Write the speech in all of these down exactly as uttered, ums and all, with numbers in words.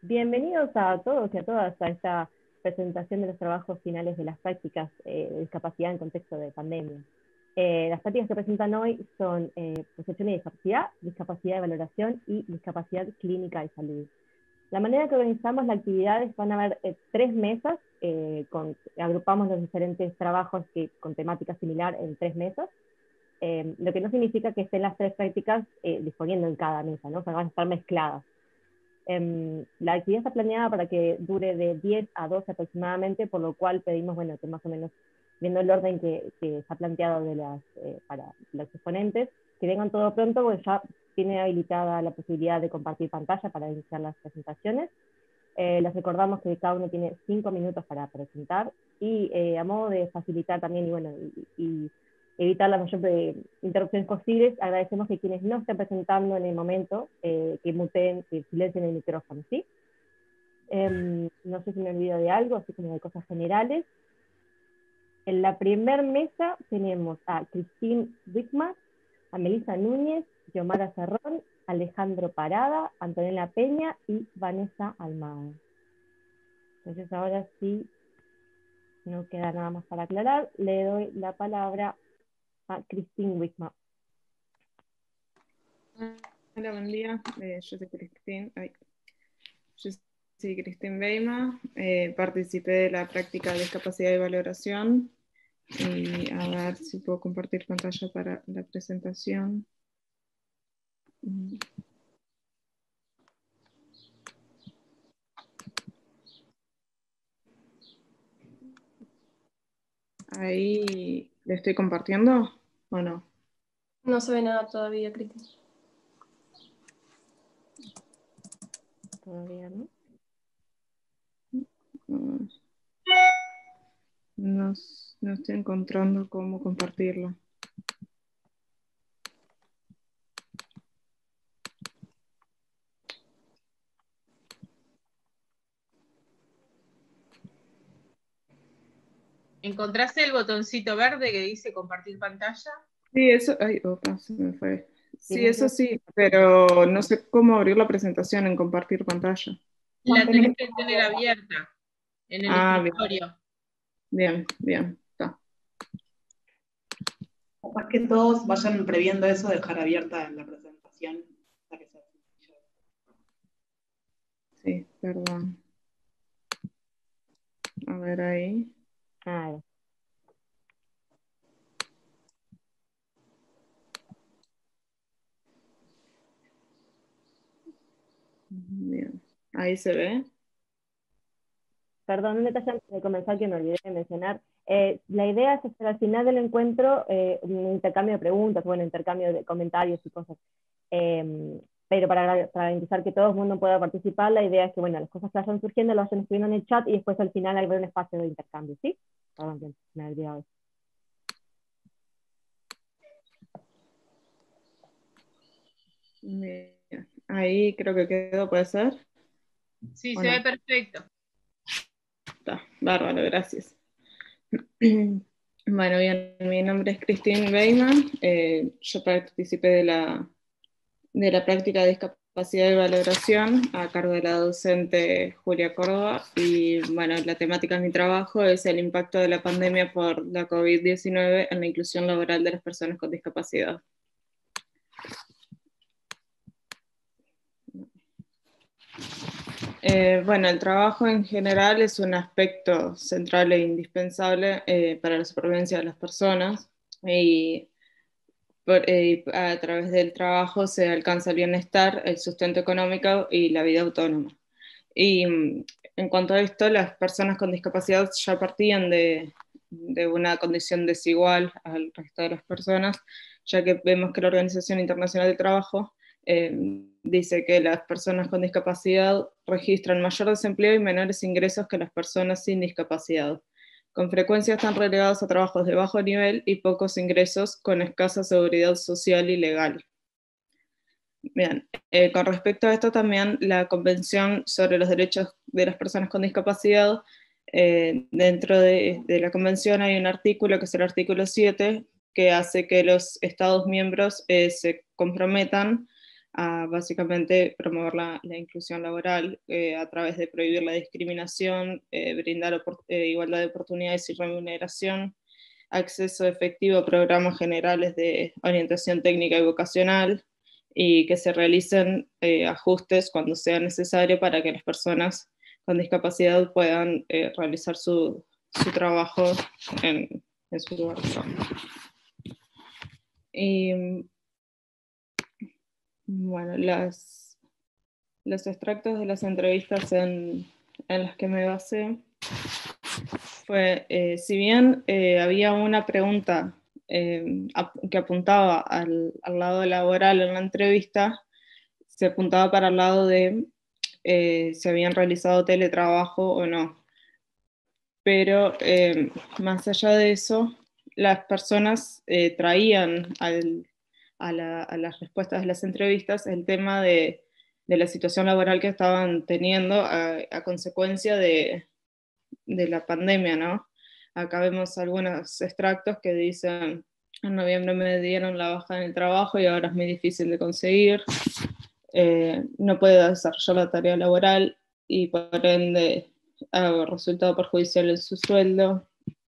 Bienvenidos a todos y a todas a esta presentación de los trabajos finales de las prácticas eh, de discapacidad en contexto de pandemia. Eh, las prácticas que presentan hoy son eh, percepción y discapacidad, discapacidad de valoración y discapacidad clínica de salud. La manera que organizamos las actividades, van a haber eh, tres mesas, eh, con, agrupamos los diferentes trabajos que, con temática similar en tres mesas, eh, lo que no significa que estén las tres prácticas eh, disponiendo en cada mesa, ¿no? O sea, van a estar mezcladas. Um, la actividad está planeada para que dure de diez a doce aproximadamente, por lo cual pedimos, bueno, que más o menos, viendo el orden que, que está planteado de las, eh, para los exponentes, que vengan todo pronto, porque ya tiene habilitada la posibilidad de compartir pantalla para iniciar las presentaciones. Eh, les recordamos que cada uno tiene cinco minutos para presentar, y eh, a modo de facilitar también y, bueno, y, y evitar la mayor de interrupciones posibles, agradecemos que quienes no estén presentando en el momento, eh, que muteen, que silencien el micrófono, ¿sí? Eh, no sé si me olvido de algo, así como de cosas generales. En la primer mesa tenemos a Christine Wickman, a Melissa Núñez, Yomara Cerrón, Alejandro Parada, Antonella Peña y Vanessa Almada. Entonces ahora sí, no queda nada más para aclarar, le doy la palabra a Christine Wickman. Hola, buen día. Eh, yo soy Christine. Ay. Yo soy Christine Weima. Eh, participé de la práctica de discapacidad y valoración. Y a ver si puedo compartir pantalla para la presentación. Ahí le estoy compartiendo o no. No se ve nada todavía, Cristina. Todavía no. No, no estoy encontrando cómo compartirlo. ¿Encontraste el botoncito verde que dice compartir pantalla? Sí, eso, ay, opa, se me fue. Sí, Sí, eso sí, pero no sé cómo abrir la presentación en compartir pantalla. La tenés que tener abierta en el Ah, escritorio. Bien, bien, está. Capaz que todos vayan previendo eso, dejar abierta la presentación. Para que sea sencillo. Sí, perdón. A ver ahí. Ah, Bien. Ahí se ve. perdón, un detalle antes de comenzar que me olvidé de mencionar. Eh, la idea es hacer al final del encuentro eh, un intercambio de preguntas, bueno, intercambio de comentarios y cosas. Eh, pero para, para garantizar que todo el mundo pueda participar, la idea es que, bueno, las cosas que vayan surgiendo las vayan escribiendo en el chat y después al final hay un espacio de intercambio, ¿sí? Perdón, me he olvidado eso. Bien. Ahí creo que quedó, ¿puede ser? Sí, ¿O se no? ve perfecto. Está, bárbaro, gracias. Bueno, bien, mi nombre es Christine Weyman. Eh, yo participé de la, de la práctica de discapacidad y valoración a cargo de la docente Julia Córdoba. Y bueno, la temática de mi trabajo es el impacto de la pandemia por la COVID diecinueve en la inclusión laboral de las personas con discapacidad. Eh, bueno, el trabajo en general es un aspecto central e indispensable eh, para la supervivencia de las personas, y por, eh, a través del trabajo se alcanza el bienestar, el sustento económico y la vida autónoma. Y mm, en cuanto a esto, las personas con discapacidad ya partían de, de una condición desigual al resto de las personas, ya que vemos que la Organización Internacional del Trabajo eh, dice que las personas con discapacidad registran mayor desempleo y menores ingresos que las personas sin discapacidad. Con frecuencia están relegados a trabajos de bajo nivel y pocos ingresos, con escasa seguridad social y legal. Bien, eh, con respecto a esto también la Convención sobre los Derechos de las Personas con Discapacidad, eh, dentro de, de la Convención hay un artículo que es el artículo siete, que hace que los Estados miembros eh, se comprometan a básicamente promover la, la inclusión laboral eh, a través de prohibir la discriminación, eh, brindar eh, igualdad de oportunidades y remuneración, acceso efectivo a programas generales de orientación técnica y vocacional, y que se realicen eh, ajustes cuando sea necesario para que las personas con discapacidad puedan eh, realizar su, su trabajo en, en su lugar de trabajo. Y bueno, las, los extractos de las entrevistas en, en las que me basé fue, eh, si bien eh, había una pregunta eh, ap que apuntaba al, al lado laboral en la entrevista, se apuntaba para el lado de eh, si habían realizado teletrabajo o no. Pero eh, más allá de eso, las personas eh, traían al, a, la, a las respuestas de las entrevistas el tema de, de la situación laboral que estaban teniendo a, a consecuencia de, de la pandemia, ¿no? Acá vemos algunos extractos que dicen: en noviembre me dieron la baja en el trabajo y ahora es muy difícil de conseguir, eh, no puedo desarrollar la tarea laboral y por ende hago resultado perjudicial en su sueldo.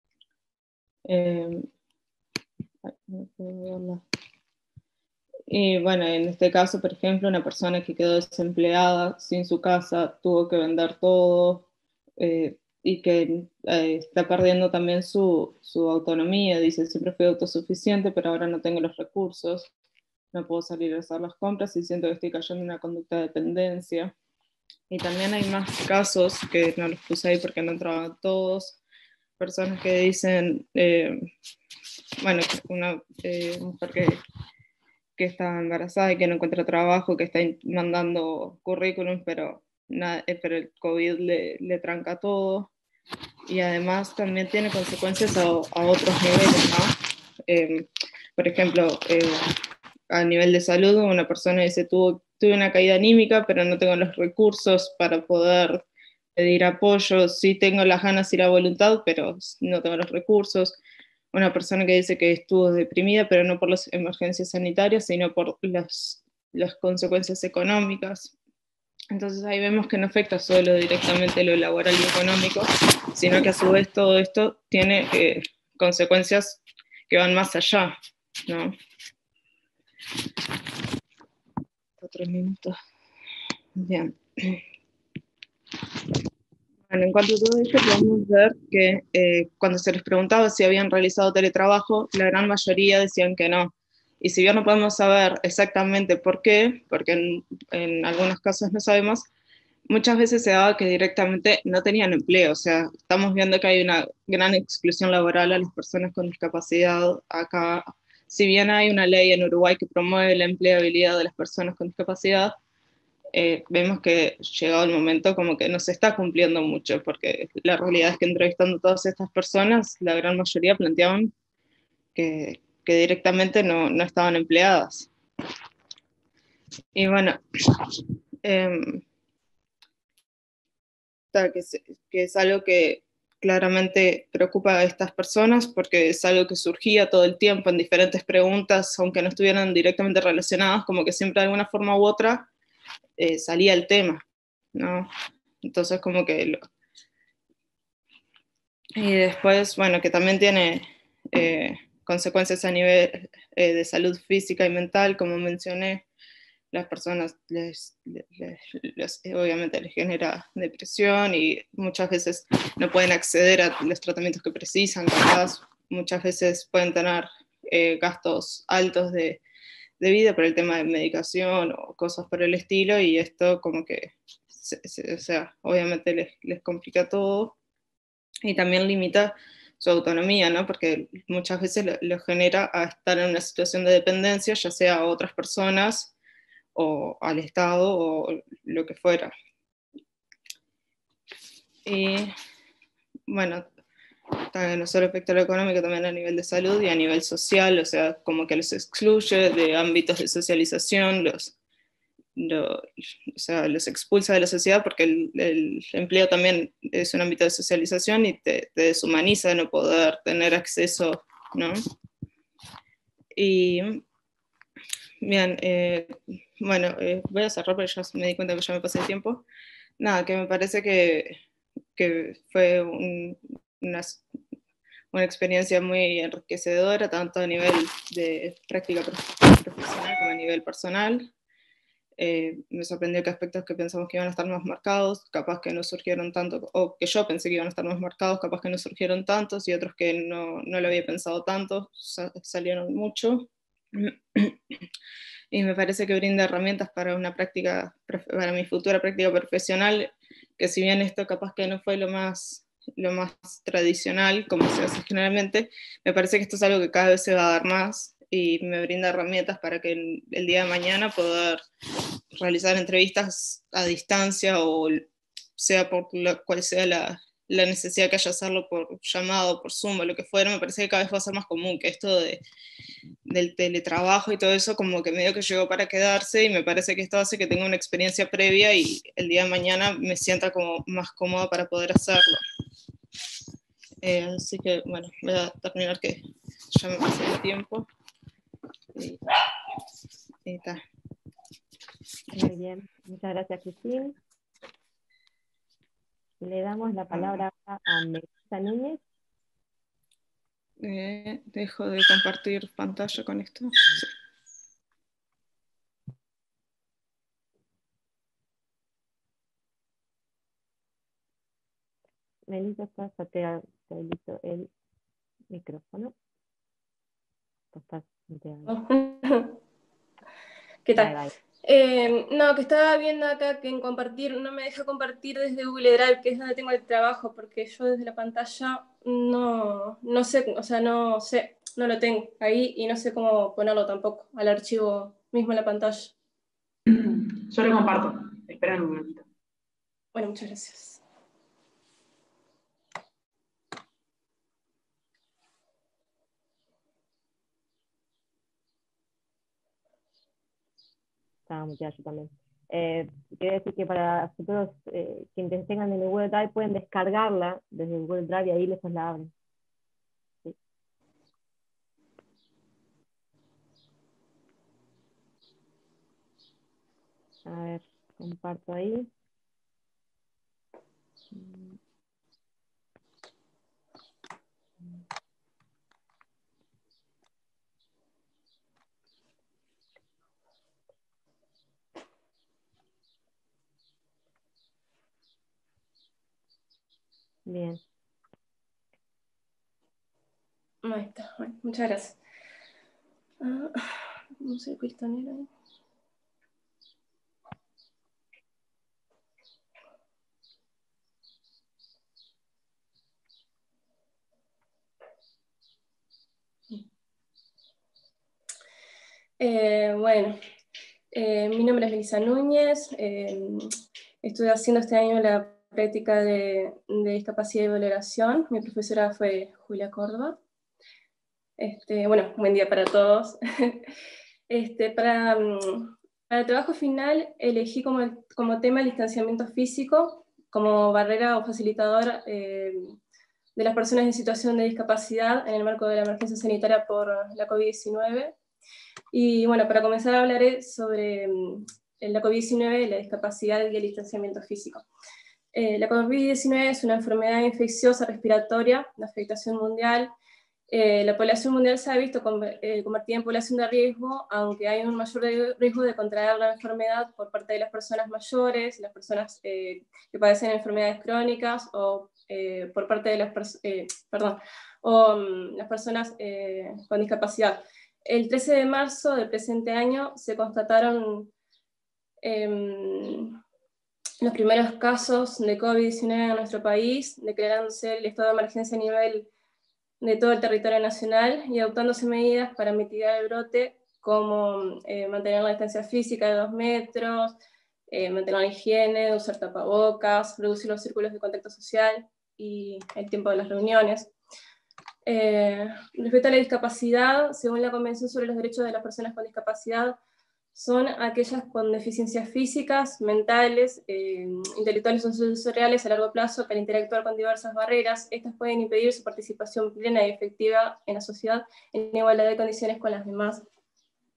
Eh, no puedo verla. Y bueno, en este caso, por ejemplo, una persona que quedó desempleada, sin su casa, tuvo que vender todo, eh, y que eh, está perdiendo también su, su autonomía. Dice: siempre fui autosuficiente, pero ahora no tengo los recursos, no puedo salir a hacer las compras y siento que estoy cayendo en una conducta de dependencia. Y también hay más casos, que no los puse ahí porque no entraban todos, personas que dicen, eh, bueno, una eh, mujer que, que está embarazada y que no encuentra trabajo, que está mandando currículum, pero, nada, eh, pero el COVID le, le tranca todo, y además también tiene consecuencias a, a otros niveles, ¿no? Eh, por ejemplo, eh, a nivel de salud, una persona dice: tuvo, tuve una caída anímica, pero no tengo los recursos para poder pedir apoyo, sí tengo las ganas y la voluntad, pero no tengo los recursos. Una persona que dice que estuvo deprimida, pero no por las emergencias sanitarias, sino por las, las consecuencias económicas. Entonces ahí vemos que no afecta solo directamente lo laboral y económico, sino que a su vez todo esto tiene eh, consecuencias que van más allá, ¿no? Otros minutos. Bien. Bueno, en cuanto a todo esto, podemos ver que eh, cuando se les preguntaba si habían realizado teletrabajo, la gran mayoría decían que no. Y si bien no podemos saber exactamente por qué, porque en, en algunos casos no sabemos, muchas veces se daba que directamente no tenían empleo. O sea, estamos viendo que hay una gran exclusión laboral a las personas con discapacidad acá. Si bien hay una ley en Uruguay que promueve la empleabilidad de las personas con discapacidad, eh, vemos que llegado el momento como que no se está cumpliendo mucho, porque la realidad es que entrevistando a todas estas personas, la gran mayoría planteaban que, que directamente no, no estaban empleadas. Y bueno, eh, que, es, que es algo que claramente preocupa a estas personas, porque es algo que surgía todo el tiempo en diferentes preguntas, aunque no estuvieran directamente relacionadas, como que siempre de alguna forma u otra eh, salía el tema, ¿no? Entonces como que... Lo... Y después, bueno, que también tiene eh, consecuencias a nivel eh, de salud física y mental, como mencioné. Las personas les, les, les, obviamente les genera depresión y muchas veces no pueden acceder a los tratamientos que precisan, capaz, muchas veces pueden tener eh, gastos altos de, de vida por el tema de medicación o cosas por el estilo, y esto como que, se, se, o sea, obviamente les, les complica todo y también limita su autonomía, ¿no? Porque muchas veces lo, lo genera a estar en una situación de dependencia, ya sea a otras personas o al Estado o lo que fuera. Y bueno, no solo afecta a lo económico, también a nivel de salud y a nivel social, o sea, como que los excluye de ámbitos de socialización, los, lo, o sea, los expulsa de la sociedad, porque el, el empleo también es un ámbito de socialización y te, te deshumaniza de no poder tener acceso, ¿no? Y Bien, eh, bueno, eh, voy a cerrar porque ya me di cuenta que ya me pasé el tiempo. Nada, que me parece que, que fue un- una, una experiencia muy enriquecedora, tanto a nivel de práctica profesional como a nivel personal. Eh, me sorprendió que aspectos que pensamos que iban a estar más marcados, capaz que no surgieron tanto, o que yo pensé que iban a estar más marcados, capaz que no surgieron tantos, y otros que no, no lo había pensado tanto, salieron mucho. Y me parece que brinda herramientas para una práctica, para mi futura práctica profesional, que si bien esto capaz que no fue lo más, lo más tradicional, como se hace generalmente, me parece que esto es algo que cada vez se va a dar más, y me brinda herramientas para que el, el día de mañana poder realizar entrevistas a distancia, o sea por lo cual sea la, la necesidad que haya hacerlo por llamado, por Zoom o lo que fuera. Me parece que cada vez va a ser más común que esto de, del teletrabajo y todo eso como que medio que llegó para quedarse, y me parece que esto hace que tenga una experiencia previa y el día de mañana me sienta como más cómoda para poder hacerlo. Eh, así que bueno, voy a terminar que ya me pasé el tiempo. Y, y ta. Muy bien, muchas gracias, Cristín. Le damos la palabra a Melissa Núñez. Eh, dejo de compartir pantalla con esto. Sí. Melissa, está, te habilito el micrófono. Estás ¿Qué tal? Eh, no, que estaba viendo acá que en compartir, no me deja compartir desde Google Drive, que es donde tengo el trabajo, porque yo desde la pantalla no, no sé, o sea, no sé, no lo tengo ahí y no sé cómo ponerlo tampoco al archivo mismo en la pantalla. Yo lo comparto, espera un momentito. Bueno, muchas gracias. Estaba muteada yo también. Eh, quería decir que para futuros eh, quienes tengan en el Google Drive pueden descargarla desde el Google Drive y ahí les la abren. Sí. A ver, comparto ahí. Bien. Ahí está, bueno, muchas gracias. Ah, no sé, pistolera. Eh, bueno, eh, mi nombre es Melissa Núñez. Eh, estoy haciendo este año la práctica de, de discapacidad y valoración. Mi profesora fue Julia Córdoba. Este, bueno, buen día para todos. Este, para, para el trabajo final elegí como, como tema el distanciamiento físico como barrera o facilitador eh, de las personas en situación de discapacidad en el marco de la emergencia sanitaria por la COVID diecinueve. Y bueno, para comenzar hablaré sobre la COVID diecinueve, la discapacidad y el distanciamiento físico. Eh, la COVID diecinueve es una enfermedad infecciosa respiratoria de afectación mundial. Eh, la población mundial se ha visto eh, convertida en población de riesgo, aunque hay un mayor riesgo de contraer la enfermedad por parte de las personas mayores, las personas eh, que padecen enfermedades crónicas, o eh, por parte de las, pers eh, perdón, o, um, las personas eh, con discapacidad. El trece de marzo del presente año se constataron eh, los primeros casos de COVID diecinueve en nuestro país, declarándose el estado de emergencia a nivel de todo el territorio nacional y adoptándose medidas para mitigar el brote, como eh, mantener la distancia física de dos metros, eh, mantener la higiene, usar tapabocas, reducir los círculos de contacto social y el tiempo de las reuniones. Eh, respecto a la discapacidad, según la Convención sobre los Derechos de las Personas con Discapacidad, son aquellas con deficiencias físicas, mentales, eh, intelectuales o sensoriales a largo plazo que al interactuar con diversas barreras, estas pueden impedir su participación plena y efectiva en la sociedad en igualdad de condiciones con las demás.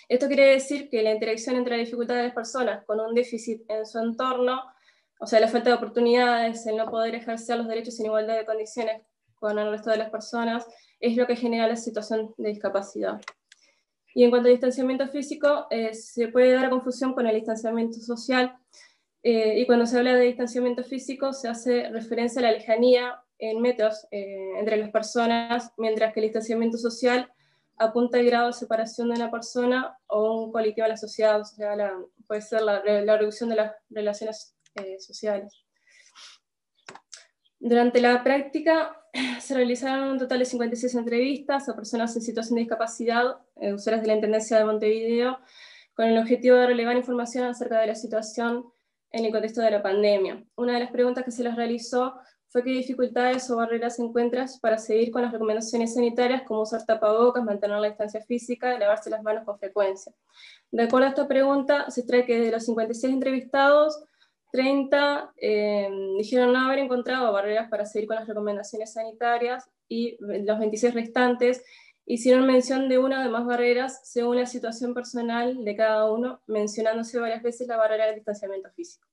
Esto quiere decir que la interacción entre la dificultad de las personas con un déficit en su entorno, o sea, la falta de oportunidades, el no poder ejercer los derechos en igualdad de condiciones con el resto de las personas, es lo que genera la situación de discapacidad. Y en cuanto al distanciamiento físico, eh, se puede dar confusión con el distanciamiento social, eh, y cuando se habla de distanciamiento físico se hace referencia a la lejanía en metros eh, entre las personas, mientras que el distanciamiento social apunta al grado de separación de una persona o un colectivo de la sociedad, o sea, la, puede ser la, la reducción de las relaciones eh, sociales. Durante la práctica se realizaron un total de cincuenta y seis entrevistas a personas en situación de discapacidad, eh, usuarias de la Intendencia de Montevideo, con el objetivo de relevar información acerca de la situación en el contexto de la pandemia. Una de las preguntas que se les realizó fue qué dificultades o barreras encuentras para seguir con las recomendaciones sanitarias, como usar tapabocas, mantener la distancia física y lavarse las manos con frecuencia. De acuerdo a esta pregunta, se extrae que de los cincuenta y seis entrevistados, treinta eh, dijeron no haber encontrado barreras para seguir con las recomendaciones sanitarias, y los veintiséis restantes hicieron mención de una o de más barreras según la situación personal de cada uno, mencionándose varias veces la barrera del distanciamiento físico.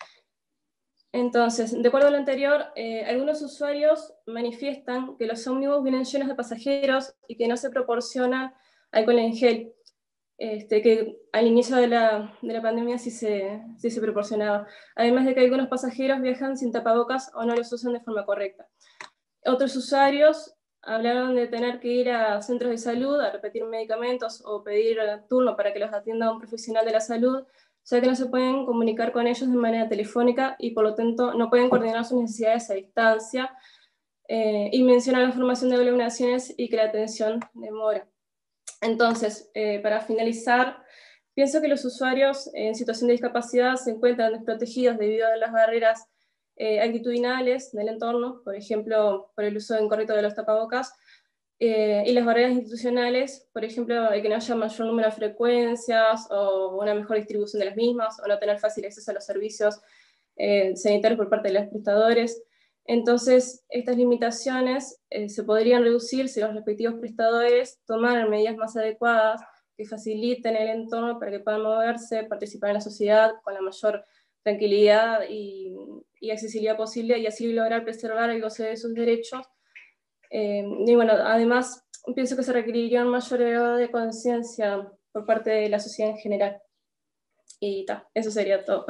Entonces, de acuerdo a lo anterior, eh, algunos usuarios manifiestan que los ómnibus vienen llenos de pasajeros y que no se proporciona alcohol en gel, este, que al inicio de la, de la pandemia sí se, sí se proporcionaba. Además de que algunos pasajeros viajan sin tapabocas o no los usan de forma correcta. Otros usuarios hablaron de tener que ir a centros de salud a repetir medicamentos o pedir turno para que los atienda un profesional de la salud, ya que no se pueden comunicar con ellos de manera telefónica y por lo tanto no pueden coordinar sus necesidades a distancia, eh, y mencionan la formación de aglomeraciones y que la atención demora. Entonces, eh, para finalizar, pienso que los usuarios en situación de discapacidad se encuentran desprotegidos debido a las barreras eh, actitudinales del entorno, por ejemplo, por el uso incorrecto de los tapabocas, Eh, y las barreras institucionales, por ejemplo, el que no haya mayor número de frecuencias o una mejor distribución de las mismas, o no tener fácil acceso a los servicios eh, sanitarios por parte de los prestadores. Entonces, estas limitaciones eh, se podrían reducir si los respectivos prestadores tomaran medidas más adecuadas que faciliten el entorno para que puedan moverse, participar en la sociedad con la mayor tranquilidad y, y accesibilidad posible, y así lograr preservar el goce de sus derechos. Eh, y bueno, además pienso que se requeriría un mayor grado de conciencia por parte de la sociedad en general. Y ta, eso sería todo.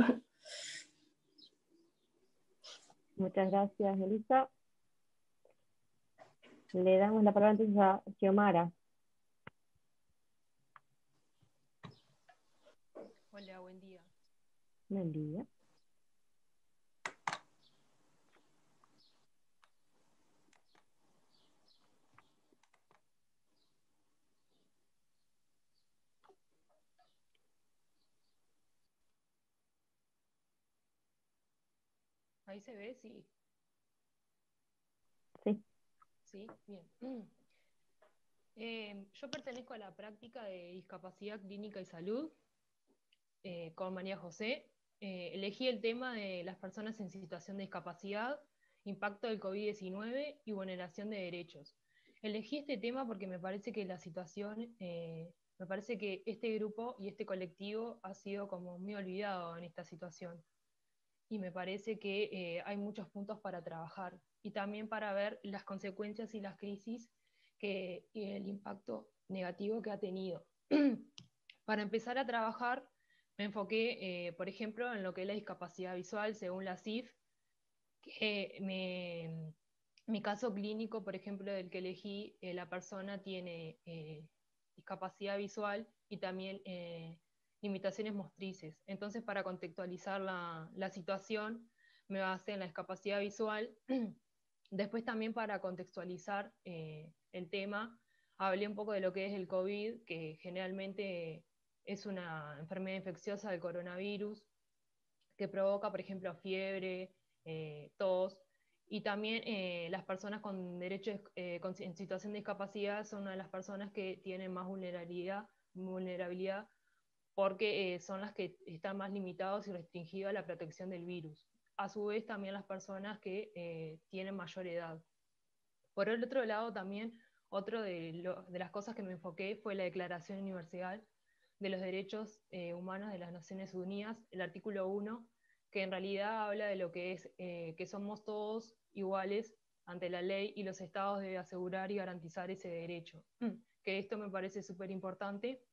Muchas gracias, Melissa. Le damos la palabra entonces a Xiomara. Hola, buen día. Buen día. Ahí se ve, sí. Sí. Sí, bien. Eh, yo pertenezco a la práctica de discapacidad clínica y salud eh, con María José. Eh, elegí el tema de las personas en situación de discapacidad, impacto del COVID diecinueve y vulneración de derechos. Elegí este tema porque me parece que la situación, eh, me parece que este grupo y este colectivo ha sido como muy olvidado en esta situación. Y me parece que eh, hay muchos puntos para trabajar y también para ver las consecuencias y las crisis que, y el impacto negativo que ha tenido. Para empezar a trabajar, me enfoqué, eh, por ejemplo, en lo que es la discapacidad visual, según la C I F, que me, mi caso clínico, por ejemplo, del que elegí, eh, la persona tiene eh, discapacidad visual y también eh, limitaciones motrices. Entonces, para contextualizar la, la situación, me basé en la discapacidad visual. Después también para contextualizar eh, el tema, hablé un poco de lo que es el COVID, que generalmente es una enfermedad infecciosa del coronavirus, que provoca, por ejemplo, fiebre, eh, tos, y también eh, las personas con derechos eh, con, en situación de discapacidad son una de las personas que tienen más vulnerabilidad, vulnerabilidad porque eh, son las que están más limitados y restringidos a la protección del virus. A su vez, también las personas que eh, tienen mayor edad. Por el otro lado, también, otro de, lo, de las cosas que me enfoqué fue la Declaración Universal de los Derechos eh, Humanos de las Naciones Unidas, el artículo uno, que en realidad habla de lo que es eh, que somos todos iguales ante la ley y los estados deben asegurar y garantizar ese derecho. Que esto me parece súper importante.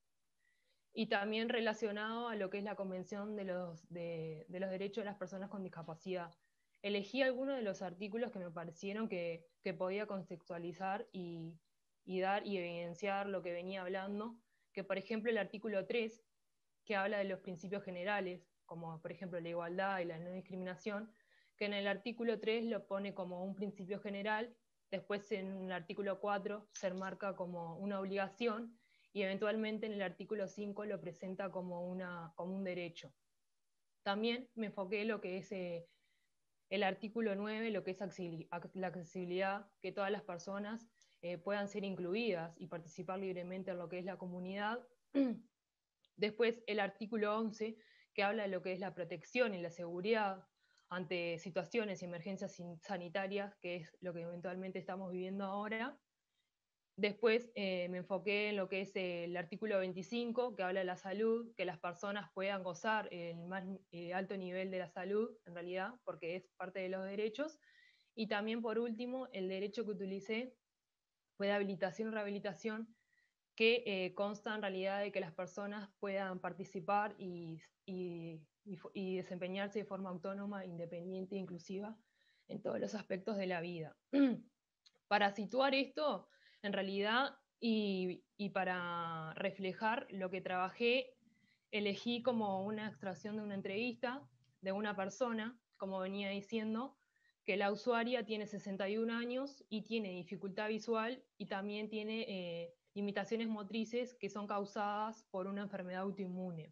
Y también relacionado a lo que es la Convención de los, de, de los Derechos de las Personas con Discapacidad. Elegí algunos de los artículos que me parecieron que, que podía contextualizar y, y dar y evidenciar lo que venía hablando, que por ejemplo el artículo tres, que habla de los principios generales, como por ejemplo la igualdad y la no discriminación, que en el artículo tres lo pone como un principio general, después en el artículo cuatro se enmarca como una obligación, y eventualmente en el artículo cinco lo presenta como, una, como un derecho. También me enfoqué en lo que es eh, el artículo nueve, lo que es la accesibilidad, que todas las personas eh, puedan ser incluidas y participar libremente en lo que es la comunidad. Después el artículo once, que habla de lo que es la protección y la seguridad ante situaciones y emergencias sanitarias, que es lo que eventualmente estamos viviendo ahora. Después eh, me enfoqué en lo que es el artículo veinticinco, que habla de la salud, que las personas puedan gozar el más eh, alto nivel de la salud, en realidad, porque es parte de los derechos. Y también, por último, el derecho que utilicé fue de habilitación y rehabilitación, que eh, consta en realidad de que las personas puedan participar y, y, y, y desempeñarse de forma autónoma, independiente e inclusiva en todos los aspectos de la vida. Para situar esto, en realidad, y, y para reflejar lo que trabajé, elegí como una extracción de una entrevista de una persona, como venía diciendo, que la usuaria tiene sesenta y un años y tiene dificultad visual y también tiene eh, limitaciones motrices que son causadas por una enfermedad autoinmune.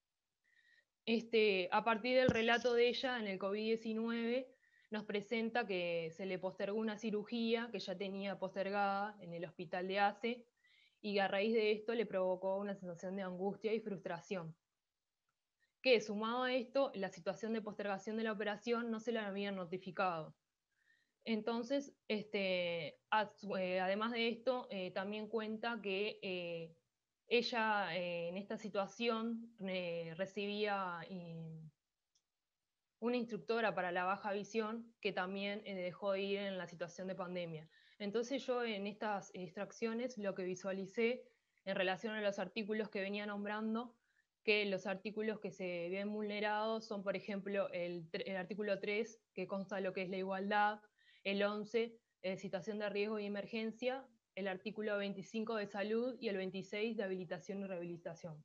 Este, a partir del relato de ella en el COVID diecinueve, nos presenta que se le postergó una cirugía que ya tenía postergada en el hospital de A C E, y a raíz de esto le provocó una sensación de angustia y frustración. Que sumado a esto, la situación de postergación de la operación no se la habían notificado. Entonces, este, además de esto, eh, también cuenta que eh, ella eh, en esta situación eh, recibía eh, una instructora para la baja visión que también eh, dejó de ir en la situación de pandemia. Entonces yo en estas extracciones lo que visualicé en relación a los artículos que venía nombrando, que los artículos que se ven vulnerados son, por ejemplo, el, el artículo tres, que consta de lo que es la igualdad, el once, eh, situación de riesgo y emergencia, el artículo veinticinco de salud y el veintiséis de habilitación y rehabilitación.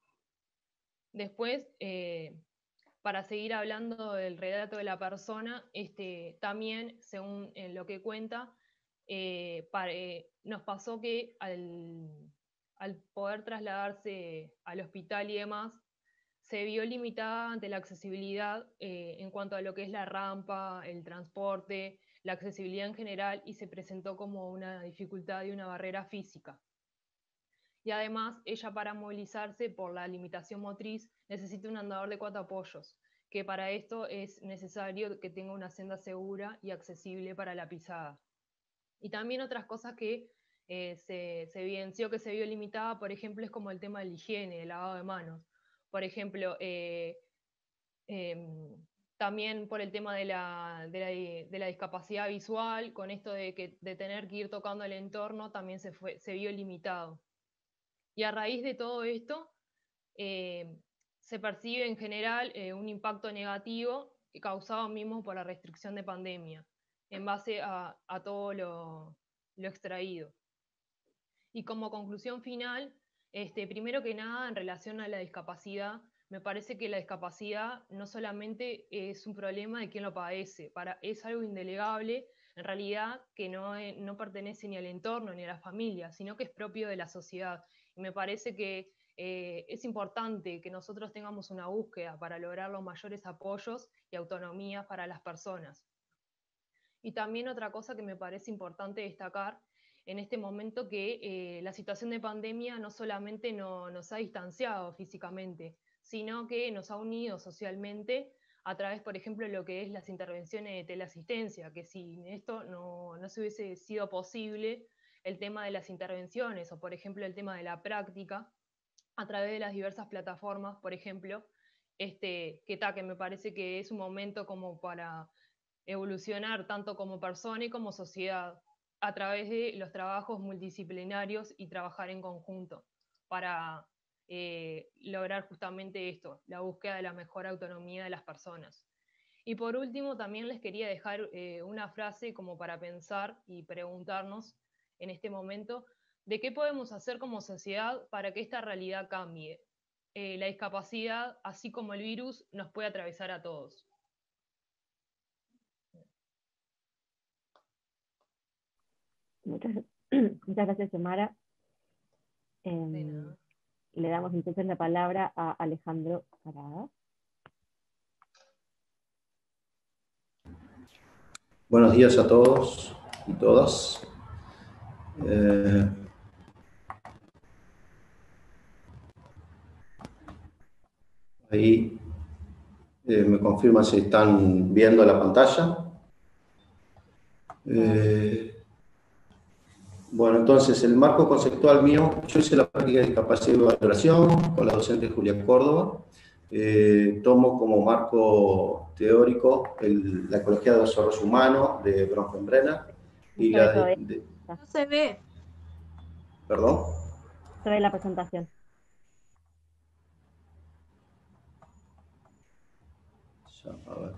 Después, eh, para seguir hablando del relato de la persona, este, también, según eh, lo que cuenta, eh, para, eh, nos pasó que al, al poder trasladarse al hospital y demás, se vio limitada ante la accesibilidad eh, en cuanto a lo que es la rampa, el transporte, la accesibilidad en general, y se presentó como una dificultad y una barrera física. Y además, ella para movilizarse por la limitación motriz necesita un andador de cuatro apoyos, que para esto es necesario que tenga una senda segura y accesible para la pisada. Y también otras cosas que eh, se, se evidenció que se vio limitada, por ejemplo, es como el tema de la higiene, el lavado de manos. Por ejemplo, eh, eh, también por el tema de la, de, la, de la discapacidad visual, con esto de, que, de tener que ir tocando el entorno, también se, fue, se vio limitado. Y a raíz de todo esto, eh, se percibe en general eh, un impacto negativo causado mismo por la restricción de pandemia, en base a, a todo lo, lo extraído. Y como conclusión final, este, primero que nada, en relación a la discapacidad, me parece que la discapacidad no solamente es un problema de quien lo padece, para, es algo indelegable, en realidad, que no, no pertenece ni al entorno ni a la familia, sino que es propio de la sociedad. Y me parece que eh, es importante que nosotros tengamos una búsqueda para lograr los mayores apoyos y autonomía para las personas. Y también otra cosa que me parece importante destacar en este momento, que eh, la situación de pandemia no solamente no, nos ha distanciado físicamente, sino que nos ha unido socialmente a través, por ejemplo, de lo que es las intervenciones de teleasistencia, que sin esto no, no se hubiese sido posible el tema de las intervenciones, o por ejemplo el tema de la práctica, a través de las diversas plataformas, por ejemplo, este, que, ta, que me parece que es un momento como para evolucionar tanto como persona y como sociedad a través de los trabajos multidisciplinarios y trabajar en conjunto para eh, lograr justamente esto, la búsqueda de la mejor autonomía de las personas. Y por último, también les quería dejar eh, una frase como para pensar y preguntarnos en este momento de qué podemos hacer como sociedad para que esta realidad cambie. Eh, la discapacidad, así como el virus, nos puede atravesar a todos. Muchas, muchas gracias, Xiomara. Eh, le damos entonces la palabra a Alejandro Parada. Buenos días a todos y todas. Eh, ahí eh, me confirman si están viendo la pantalla. Eh, bueno, entonces el marco conceptual mío, yo hice la práctica de discapacidad y valoración con la docente Julia Córdoba. Eh, tomo como marco teórico el, la ecología del desarrollo humano de Bronfenbrenner y la de, de, no se ve. ¿Perdón? Se ve la presentación. Ya, a ver.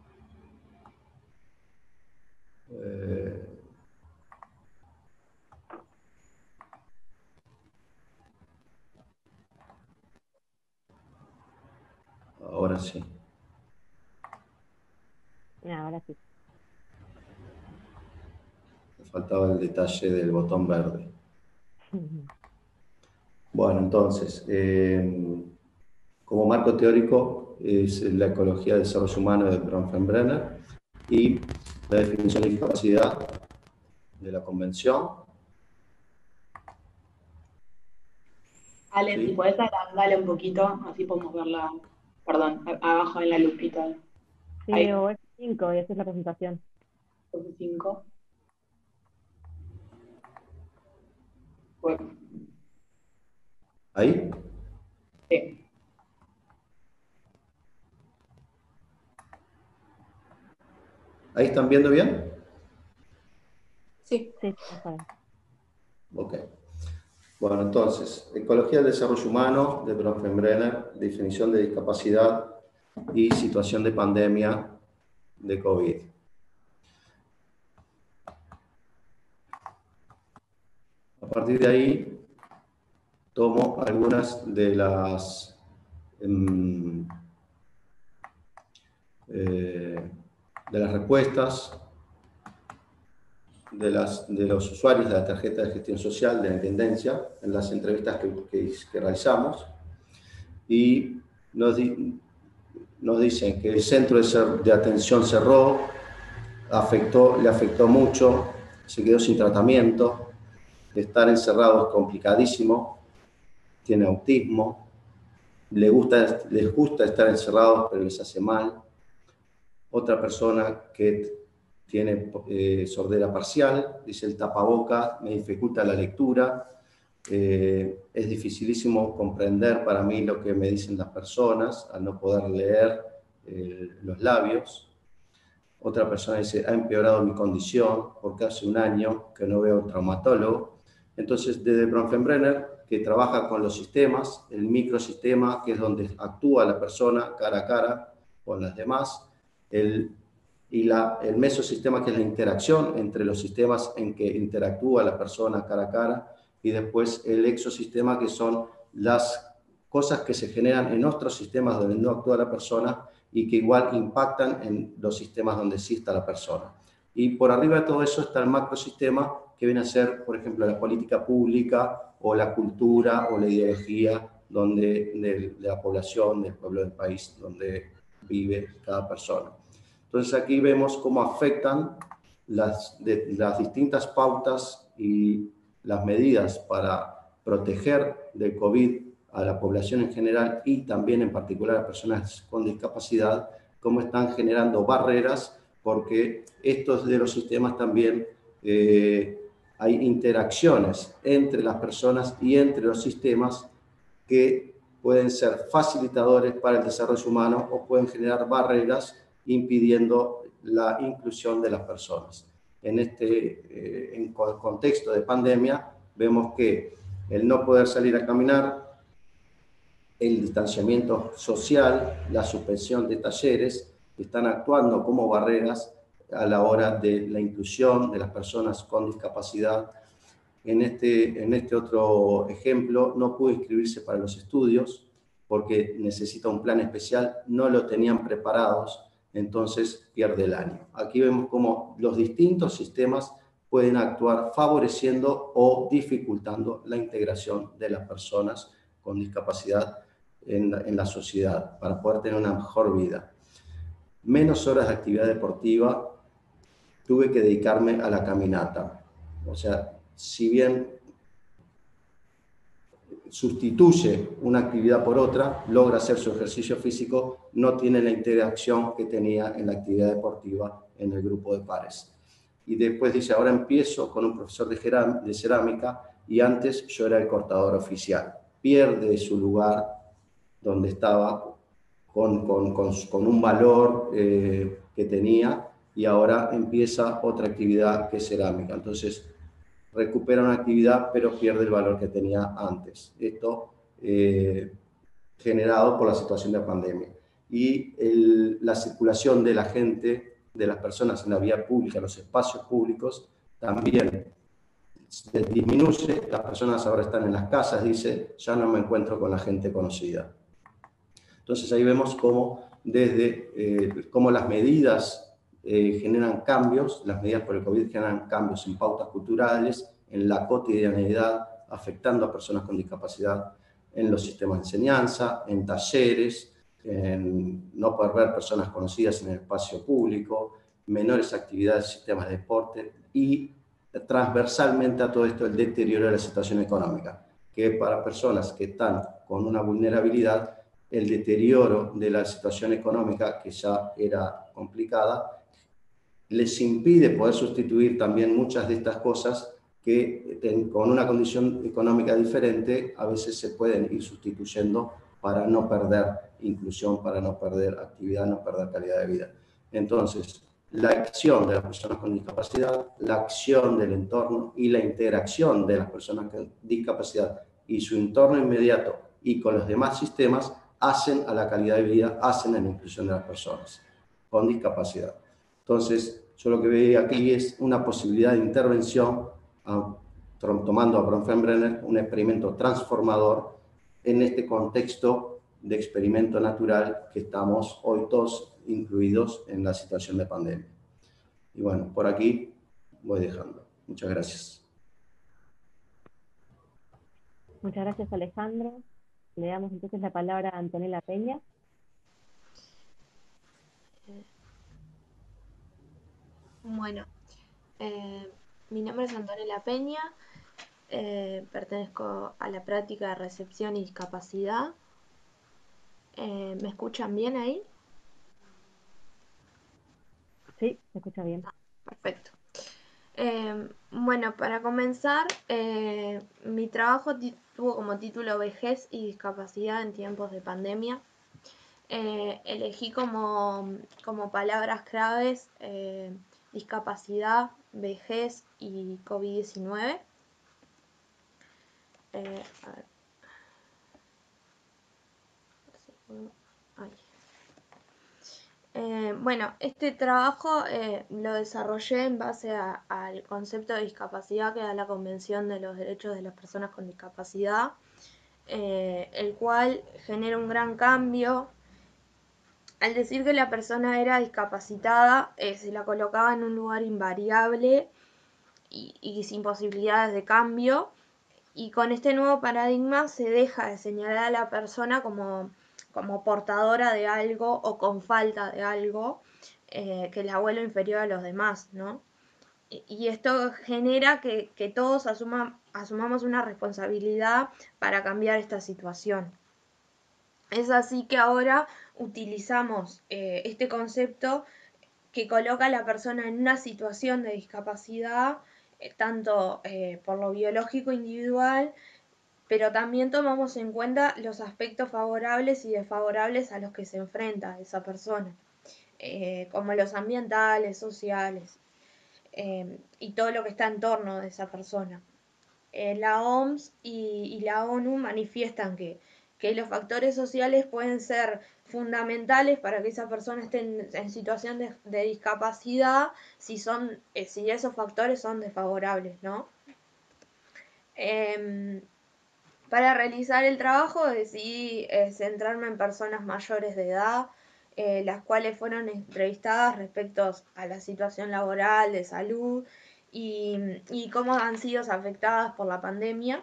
Eh, ahora sí. Ahora sí. Me faltaba el detalle del botón verde. Bueno, entonces, eh, como marco teórico es la ecología del desarrollo humano de Bronfenbrenner y la definición de discapacidad de la Convención. Ale, ¿Sí? si podés agrandarle un poquito, así podemos verla, perdón, abajo en la lupita. Sí, Ahí. o F cinco, y esa es la presentación. F cinco. Bueno. ¿Ahí? Sí. ¿Ahí están viendo bien? Sí. Sí, mejor. Ok. Bueno, entonces, ecología del desarrollo humano de Bronfenbrenner, definición de discapacidad y situación de pandemia de COVID. A partir de ahí, tomo algunas de las um, eh, de las respuestas de, las, de los usuarios de la tarjeta de gestión social de la Intendencia en las entrevistas que, que, que realizamos, y nos, di, nos dicen que el centro de, ser, de atención cerró, afectó, le afectó mucho, se quedó sin tratamiento, estar encerrado es complicadísimo, tiene autismo, le gusta, les gusta estar encerrados pero les hace mal. Otra persona que tiene eh, sordera parcial, dice el tapaboca me dificulta la lectura, eh, es dificilísimo comprender para mí lo que me dicen las personas al no poder leer eh, los labios. Otra persona dice, ha empeorado mi condición porque hace un año que no veo traumatólogo. Entonces, desde Bronfenbrenner, que trabaja con los sistemas, el microsistema, que es donde actúa la persona cara a cara con las demás, el, y la, el mesosistema, que es la interacción entre los sistemas en que interactúa la persona cara a cara, y después el exosistema, que son las cosas que se generan en otros sistemas donde no actúa la persona y que igual impactan en los sistemas donde sí está la persona. Y por arriba de todo eso está el macrosistema, que viene a ser, por ejemplo, la política pública o la cultura o la ideología donde, de, de la población, del pueblo del país, donde vive cada persona. Entonces aquí vemos cómo afectan las, de, las distintas pautas y las medidas para proteger del COVID a la población en general y también en particular a personas con discapacidad, cómo están generando barreras, porque estos de los sistemas también eh, hay interacciones entre las personas y entre los sistemas que pueden ser facilitadores para el desarrollo humano o pueden generar barreras impidiendo la inclusión de las personas. En este eh, en contexto de pandemia vemos que el no poder salir a caminar, el distanciamiento social, la suspensión de talleres, están actuando como barreras a la hora de la inclusión de las personas con discapacidad. En este, en este otro ejemplo, no pudo inscribirse para los estudios porque necesita un plan especial, no lo tenían preparados, entonces pierde el año. Aquí vemos cómo los distintos sistemas pueden actuar favoreciendo o dificultando la integración de las personas con discapacidad en la, en la sociedad para poder tener una mejor vida. Menos horas de actividad deportiva, tuve que dedicarme a la caminata. O sea, si bien sustituye una actividad por otra, logra hacer su ejercicio físico, no tiene la interacción que tenía en la actividad deportiva en el grupo de pares. Y después dice, ahora empiezo con un profesor de cerámica y antes yo era el cortador oficial. Pierde su lugar donde estaba con, con, con, con un valor eh, que tenía y ahora empieza otra actividad que es cerámica. Entonces, recupera una actividad, pero pierde el valor que tenía antes. Esto eh, generado por la situación de pandemia. Y el, la circulación de la gente, de las personas en la vía pública, en los espacios públicos, también disminuye. Las personas ahora están en las casas, dice, ya no me encuentro con la gente conocida. Entonces ahí vemos cómo, desde, eh, cómo las medidas Eh, generan cambios, las medidas por el COVID generan cambios en pautas culturales, en la cotidianeidad, afectando a personas con discapacidad en los sistemas de enseñanza, en talleres, en no poder ver personas conocidas en el espacio público, menores actividades, sistemas de deporte y transversalmente a todo esto el deterioro de la situación económica, que para personas que están con una vulnerabilidad, el deterioro de la situación económica, que ya era complicada, les impide poder sustituir también muchas de estas cosas que con una condición económica diferente a veces se pueden ir sustituyendo para no perder inclusión, para no perder actividad, no perder calidad de vida. Entonces, la acción de las personas con discapacidad, la acción del entorno y la interacción de las personas con discapacidad y su entorno inmediato y con los demás sistemas hacen a la calidad de vida, hacen a la inclusión de las personas con discapacidad. Entonces, yo lo que veo aquí es una posibilidad de intervención, a, tomando a Bronfenbrenner, un experimento transformador en este contexto de experimento natural que estamos hoy todos incluidos en la situación de pandemia. Y bueno, por aquí voy dejando. Muchas gracias. Muchas gracias, Alejandro. Le damos entonces la palabra a Antonella Peña. Bueno, eh, mi nombre es Antonella Peña, eh, pertenezco a la práctica de recepción y discapacidad. Eh, ¿me escuchan bien ahí? Sí, se escucha bien. Ah, perfecto. Eh, bueno, para comenzar, eh, mi trabajo tuvo como título Vejez y discapacidad en tiempos de pandemia. Eh, elegí como, como palabras claves eh, discapacidad, vejez y COVID diecinueve. Eh, a ver. Ay. Eh, bueno, este trabajo eh, lo desarrollé en base a, al concepto de discapacidad que da la Convención de los Derechos de las Personas con Discapacidad, eh, el cual genera un gran cambio. Al decir que la persona era discapacitada, eh, se la colocaba en un lugar invariable y, y sin posibilidades de cambio, y con este nuevo paradigma se deja de señalar a la persona como, como portadora de algo o con falta de algo eh, que la vuelve inferior a los demás, ¿no? Y, y esto genera que, que todos asuma, asumamos una responsabilidad para cambiar esta situación. Es así que ahora utilizamos eh, este concepto que coloca a la persona en una situación de discapacidad, eh, tanto eh, por lo biológico individual pero también tomamos en cuenta los aspectos favorables y desfavorables a los que se enfrenta esa persona, eh, como los ambientales, sociales, eh, y todo lo que está en torno de esa persona. Eh, la O M S y, y la ONU manifiestan que, que los factores sociales pueden ser fundamentales para que esa persona esté en, en situación de, de discapacidad si, son, eh, si esos factores son desfavorables, ¿no? Eh, para realizar el trabajo decidí eh, centrarme en personas mayores de edad, eh, las cuales fueron entrevistadas respecto a la situación laboral, de salud y, y cómo han sido afectadas por la pandemia.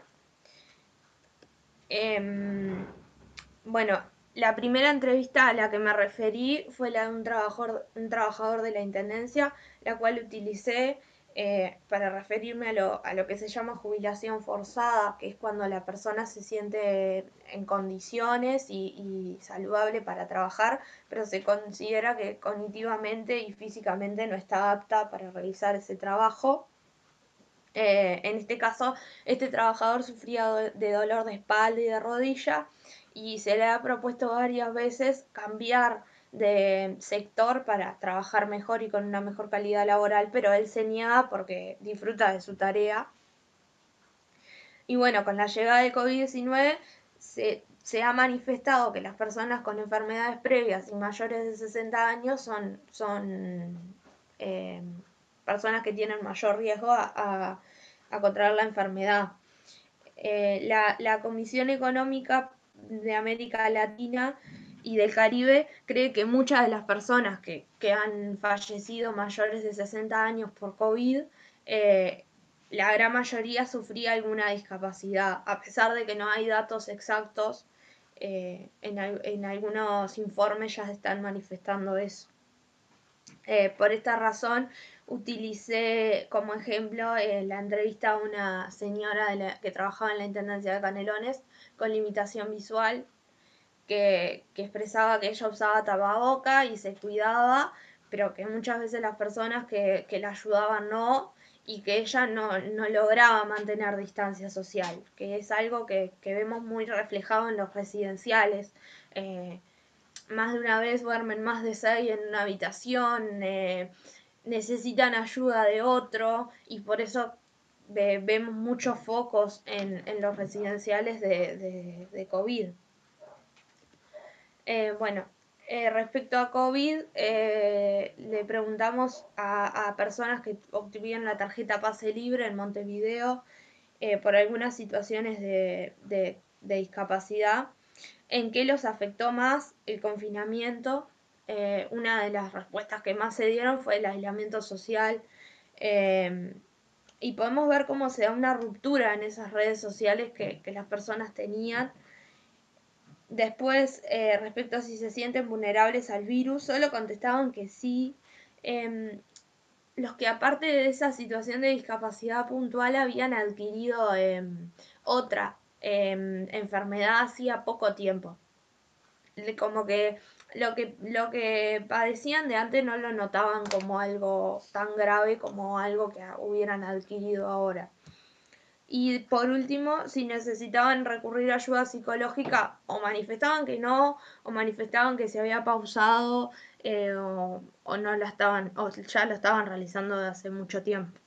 Eh, bueno, la primera entrevista a la que me referí fue la de un trabajador, un trabajador de la Intendencia, la cual utilicé eh, para referirme a lo, a lo que se llama jubilación forzada, que es cuando la persona se siente en condiciones y, y saludable para trabajar, pero se considera que cognitivamente y físicamente no está apta para realizar ese trabajo. Eh, en este caso, este trabajador sufría de dolor de espalda y de rodilla y se le ha propuesto varias veces cambiar de sector para trabajar mejor y con una mejor calidad laboral, pero él se niega porque disfruta de su tarea. Y bueno, con la llegada del COVID diecinueve se, se ha manifestado que las personas con enfermedades previas y mayores de sesenta años son, son eh, personas que tienen mayor riesgo a, a, a contraer la enfermedad. Eh, la, la Comisión Económica de América Latina y del Caribe cree que muchas de las personas que, que han fallecido mayores de sesenta años por COVID, eh, la gran mayoría sufría alguna discapacidad, a pesar de que no hay datos exactos, eh, en, en algunos informes ya están manifestando eso. Eh, por esta razón utilicé como ejemplo eh, la entrevista a una señora de la, que trabajaba en la Intendencia de Canelones con limitación visual, que, que expresaba que ella usaba tapaboca y se cuidaba, pero que muchas veces las personas que, que la ayudaban no, y que ella no, no lograba mantener distancia social, que es algo que, que vemos muy reflejado en los residenciales. Eh, más de una vez duermen más de seis en una habitación, eh, necesitan ayuda de otro y por eso ve, vemos muchos focos en, en los residenciales de, de, de COVID. Eh, bueno, eh, respecto a COVID, eh, le preguntamos a, a personas que obtuvieron la tarjeta Pase Libre en Montevideo eh, por algunas situaciones de, de, de discapacidad, en qué los afectó más el confinamiento. Eh, una de las respuestas que más se dieron fue el aislamiento social, eh, y podemos ver cómo se da una ruptura en esas redes sociales que, que las personas tenían. Después, eh, respecto a si se sienten vulnerables al virus, solo contestaban que sí. Eh, los que aparte de esa situación de discapacidad puntual habían adquirido eh, otra eh, enfermedad hacía poco tiempo. Como que lo que lo que padecían de antes no lo notaban como algo tan grave como algo que hubieran adquirido ahora. Y por último, si necesitaban recurrir a ayuda psicológica, o manifestaban que no, o manifestaban que se había pausado, eh, o, o no la estaban, o ya lo estaban realizando de hace mucho tiempo.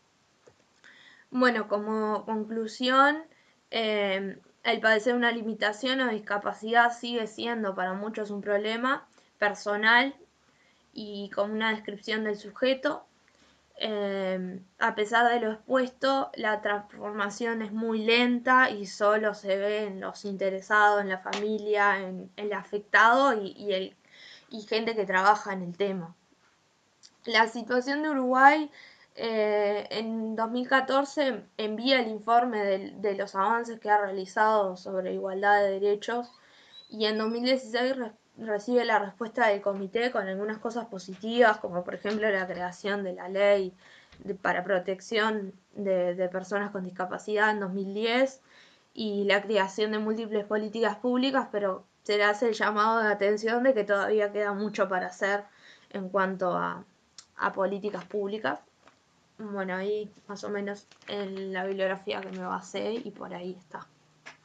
Bueno, como conclusión, eh, el padecer una limitación o discapacidad sigue siendo para muchos un problema personal y con una descripción del sujeto. Eh, a pesar de lo expuesto, la transformación es muy lenta y solo se ve en los interesados, en la familia, en el afectado y, y, el, y gente que trabaja en el tema. La situación de Uruguay eh, en dos mil catorce envía el informe de, de los avances que ha realizado sobre igualdad de derechos y en dos mil dieciséis re, recibe la respuesta del comité con algunas cosas positivas, como por ejemplo la creación de la ley de, para protección de, de personas con discapacidad en dos mil diez y la creación de múltiples políticas públicas, pero se le hace el llamado de atención de que todavía queda mucho para hacer en cuanto a, a políticas públicas. Bueno, ahí más o menos en la bibliografía que me basé y por ahí está.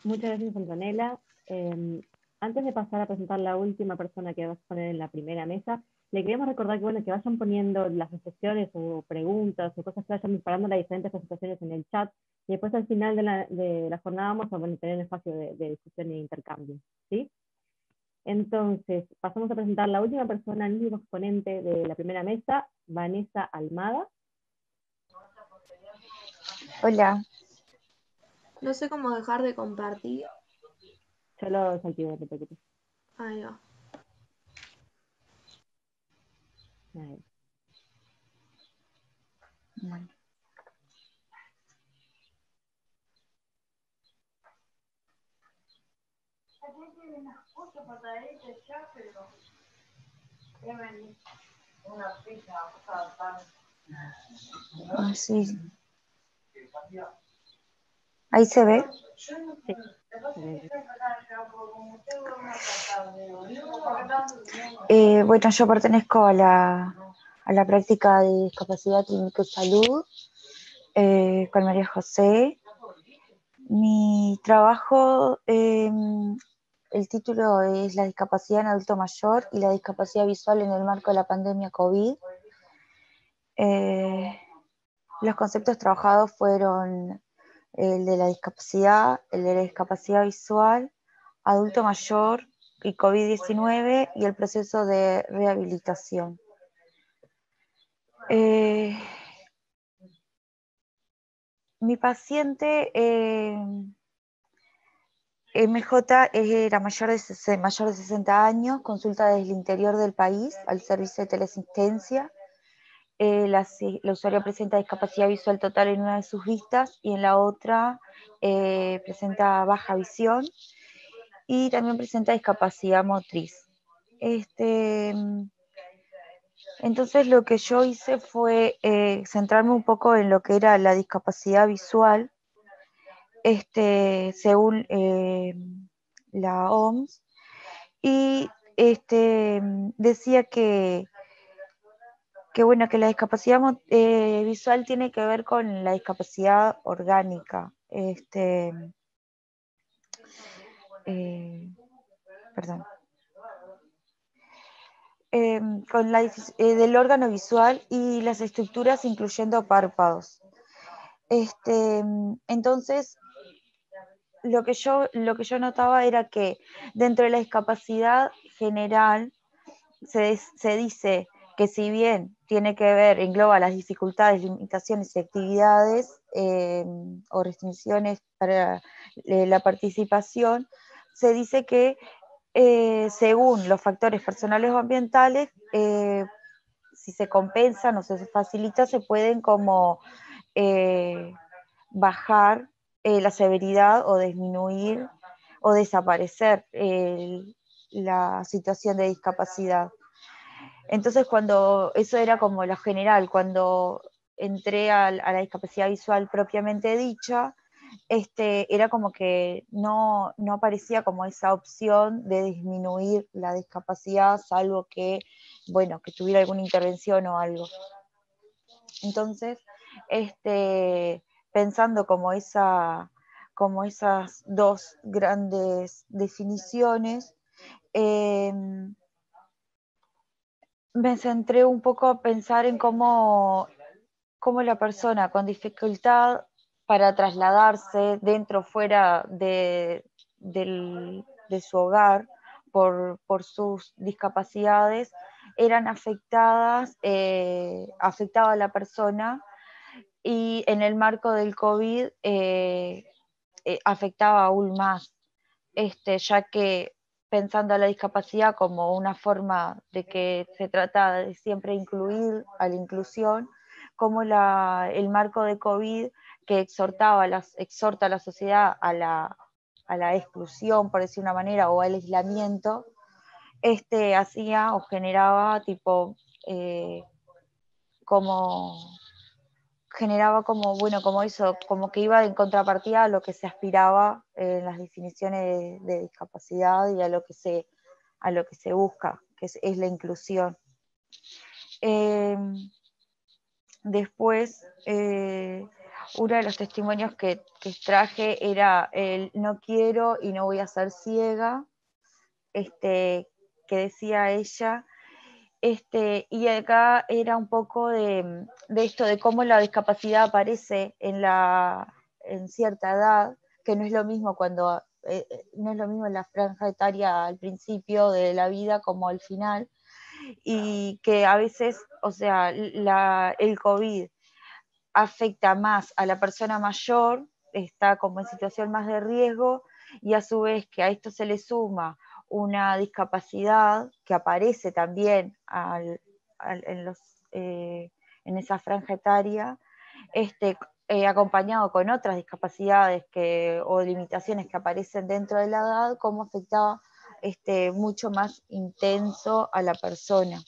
Muchas gracias, Antonella. Eh, antes de pasar a presentar la última persona que vas a poner en la primera mesa, le queríamos recordar que, bueno, que vayan poniendo las reflexiones o preguntas o cosas que vayan disparando las diferentes presentaciones en el chat, y después al final de la, de la jornada vamos a bueno, tener un espacio de, de discusión e intercambio, ¿sí? Entonces, pasamos a presentar la última persona, el último exponente de la primera mesa, Vanessa Almada. Hola. No sé cómo dejar de compartir. Yo lo desactivo, no te preocupes. Ahí va. Ahí. Bueno. Ah, sí. ¿Ahí se ve? Sí. Eh, bueno, yo pertenezco a la, a la práctica de discapacidad clínica y salud eh, con María José. Mi trabajo, eh, el título es La discapacidad en adulto mayor y la discapacidad visual en el marco de la pandemia COVID. Eh, los conceptos trabajados fueron el de la discapacidad, el de la discapacidad visual, adulto mayor y COVID diecinueve y el proceso de rehabilitación. Eh, mi paciente eh, M J era mayor de, mayor de sesenta años, consulta desde el interior del país al servicio de teleasistencia. Eh, la, la usuaria presenta discapacidad visual total en una de sus vistas y en la otra eh, presenta baja visión y también presenta discapacidad motriz. Este, entonces lo que yo hice fue eh, centrarme un poco en lo que era la discapacidad visual, este, según eh, la O M S, y este, decía que que bueno, que la discapacidad eh, visual tiene que ver con la discapacidad orgánica, este, eh, perdón, eh, con la, eh, del órgano visual y las estructuras incluyendo párpados. Este, entonces, lo que, yo, lo que yo notaba era que dentro de la discapacidad general se, se dice que si bien tiene que ver, engloba las dificultades, limitaciones y actividades eh, o restricciones para eh, la participación, se dice que eh, según los factores personales o ambientales, eh, si se compensan o se facilita, se pueden como eh, bajar eh, la severidad o disminuir o desaparecer eh, la situación de discapacidad. Entonces, cuando eso era como lo general, cuando entré a, a la discapacidad visual propiamente dicha, este, era como que no, no aparecía como esa opción de disminuir la discapacidad, salvo que, bueno, que tuviera alguna intervención o algo. Entonces, este, pensando como, esa, como esas dos grandes definiciones, eh, me centré un poco a pensar en cómo, cómo la persona con dificultad para trasladarse dentro o fuera de, del, de su hogar por, por sus discapacidades eran afectadas, eh, afectaba a la persona y en el marco del COVID eh, eh, afectaba aún más, este, ya que pensando a la discapacidad como una forma de que se trata de siempre incluir a la inclusión, como la, el marco de COVID que exhortaba las, exhorta a la sociedad a la, a la exclusión, por decir una manera, o al aislamiento, este, hacía o generaba tipo eh, como generaba como, bueno, como eso, como que iba en contrapartida a lo que se aspiraba en las definiciones de, de discapacidad y a lo que se, a lo que se busca, que es, es la inclusión. Eh, después, eh, uno de los testimonios que, que traje era el no quiero y no voy a ser ciega, este, que decía ella. Este, y acá era un poco de, de esto, de cómo la discapacidad aparece en, la, en cierta edad, que no es lo mismo cuando eh, no es lo mismo en la franja etaria al principio de la vida como al final, y que a veces, o sea, la, el COVID afecta más a la persona mayor, está como en situación más de riesgo, y a su vez que a esto se le suma una discapacidad que aparece también al, al, en, los, eh, en esa franja etaria, este, eh, acompañado con otras discapacidades que, o limitaciones que aparecen dentro de la edad, cómo afectaba este, mucho más intenso a la persona.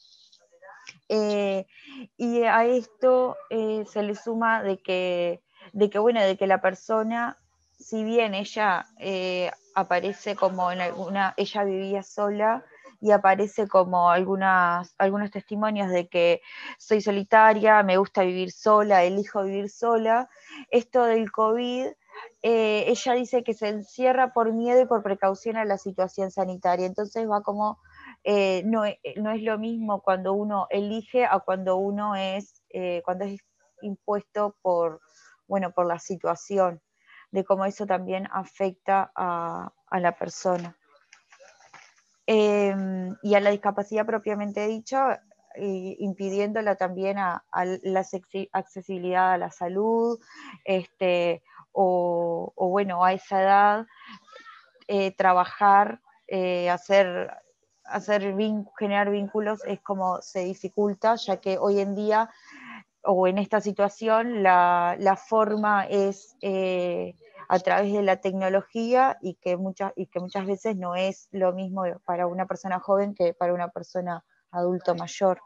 Eh, y a esto eh, se le suma de que, de que, bueno, de que la persona, si bien ella eh, aparece como en alguna, ella vivía sola y aparece como algunas, algunos testimonios de que soy solitaria, me gusta vivir sola, elijo vivir sola, esto del COVID, eh, ella dice que se encierra por miedo y por precaución a la situación sanitaria, entonces va como... Eh, no, no es lo mismo cuando uno elige a cuando uno es, eh, cuando es impuesto por, bueno, por la situación, de cómo eso también afecta a, a la persona. Eh, y a la discapacidad propiamente dicha, eh, impidiéndola también a, a la accesibilidad a la salud, este, o, o bueno, a esa edad, eh, trabajar, eh, hacer... hacer generar vínculos es como se dificulta, ya que hoy en día, o en esta situación, la, la forma es eh, a través de la tecnología y que, muchas, y que muchas veces no es lo mismo para una persona joven que para una persona adulto mayor.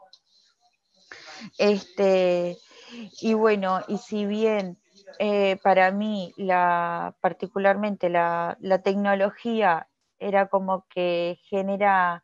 Este, y bueno, y si bien eh, para mí la, particularmente la, la tecnología era como que genera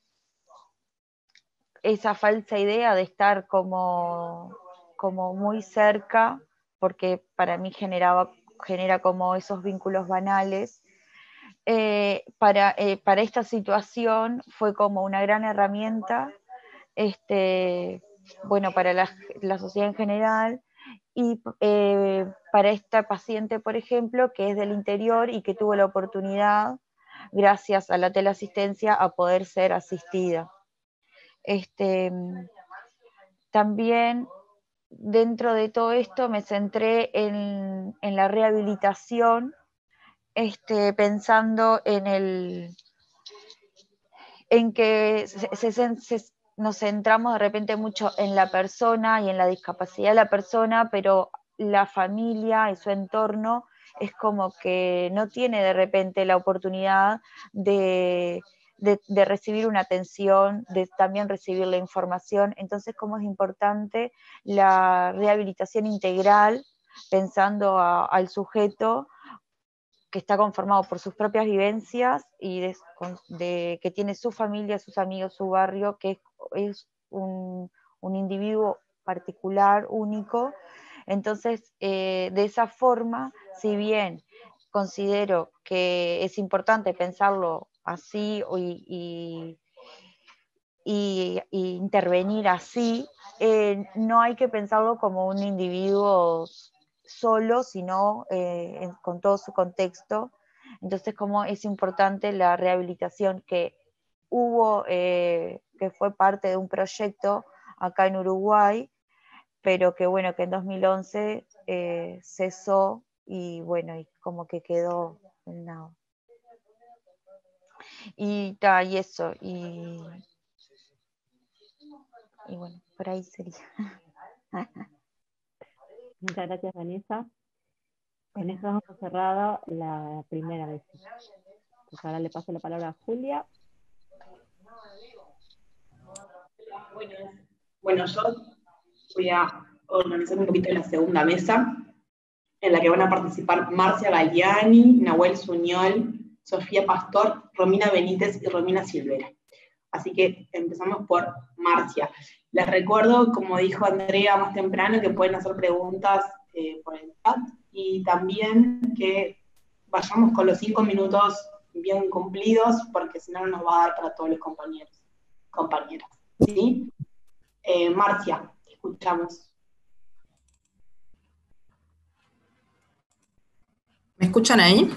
esa falsa idea de estar como, como muy cerca, porque para mí generaba, genera como esos vínculos banales, eh, para, eh, para esta situación fue como una gran herramienta, este, bueno, para la, la sociedad en general, y eh, para esta paciente, por ejemplo, que es del interior y que tuvo la oportunidad, gracias a la teleasistencia, a poder ser asistida. Este, también dentro de todo esto me centré en, en la rehabilitación, este, pensando en, el, en que se, se, se, nos centramos de repente mucho en la persona y en la discapacidad de la persona, pero la familia y su entorno es como que no tiene de repente la oportunidad de... De, de recibir una atención, de también recibir la información. Entonces, cómo es importante la rehabilitación integral, pensando a, al sujeto que está conformado por sus propias vivencias y de, de, que tiene su familia, sus amigos, su barrio, que es, es un, un individuo particular, único. Entonces, eh, de esa forma, si bien considero que es importante pensarlo así y, y, y, y intervenir así, eh, no hay que pensarlo como un individuo solo, sino eh, con todo su contexto. Entonces, como es importante la rehabilitación que hubo, eh, que fue parte de un proyecto acá en Uruguay, pero que bueno, que en dos mil once eh, cesó y bueno, y como que quedó en nada. Y, ta, y eso, y, y bueno, por ahí sería. Muchas gracias, Vanessa. Con esto hemos cerrado la primera vez. Pues ahora le paso la palabra a Julia. Bueno, yo voy a organizar un poquito la segunda mesa, en la que van a participar Marcia Galliani, Nahuel Suñol, Sofía Pastor, Romina Benítez y Romina Silvera. Así que empezamos por Marcia. Les recuerdo, como dijo Andrea más temprano, que pueden hacer preguntas eh, por el chat, y también que vayamos con los cinco minutos bien cumplidos, porque si no, no nos va a dar para todos los compañeros, compañeras. ¿Sí? Eh, Marcia, te escuchamos. ¿Me escuchan ahí?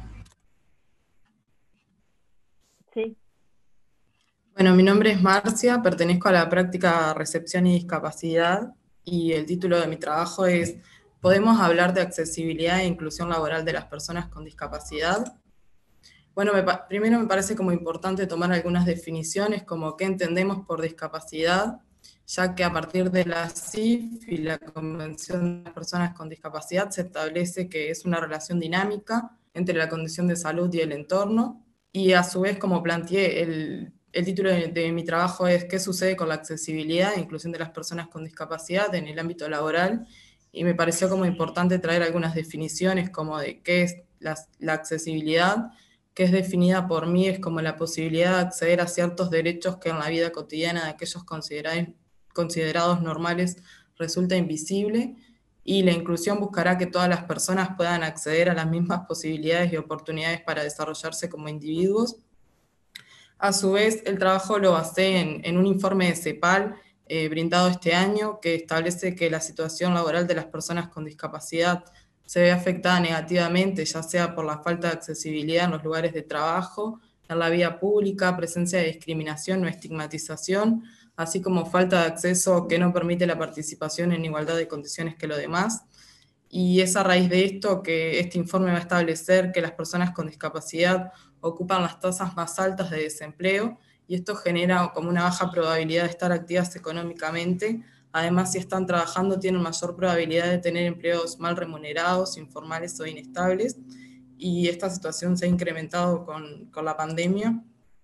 Sí. Bueno, mi nombre es Marcia, pertenezco a la práctica Recepción y Discapacidad, y el título de mi trabajo es ¿Podemos hablar de accesibilidad e inclusión laboral de las personas con discapacidad? Bueno, me primero me parece como importante tomar algunas definiciones, como qué entendemos por discapacidad, ya que a partir de la C I F y la Convención de las Personas con Discapacidad se establece que es una relación dinámica entre la condición de salud y el entorno, y a su vez, como planteé, el, el título de, de mi trabajo es ¿qué sucede con la accesibilidad e inclusión de las personas con discapacidad en el ámbito laboral? Y me pareció como importante traer algunas definiciones como de qué es la, la accesibilidad, que es definida por mí es como la posibilidad de acceder a ciertos derechos que en la vida cotidiana de aquellos considerados, considerados normales resulta invisible, y la inclusión buscará que todas las personas puedan acceder a las mismas posibilidades y oportunidades para desarrollarse como individuos. A su vez, el trabajo lo basé en, en un informe de CEPAL eh, brindado este año, que establece que la situación laboral de las personas con discapacidad se ve afectada negativamente, ya sea por la falta de accesibilidad en los lugares de trabajo, en la vía pública, presencia de discriminación o estigmatización, así como falta de acceso que no permite la participación en igualdad de condiciones que los demás. Y es a raíz de esto que este informe va a establecer que las personas con discapacidad ocupan las tasas más altas de desempleo, y esto genera como una baja probabilidad de estar activas económicamente. Además, si están trabajando, tienen mayor probabilidad de tener empleos mal remunerados, informales o inestables, y esta situación se ha incrementado con, con la pandemia.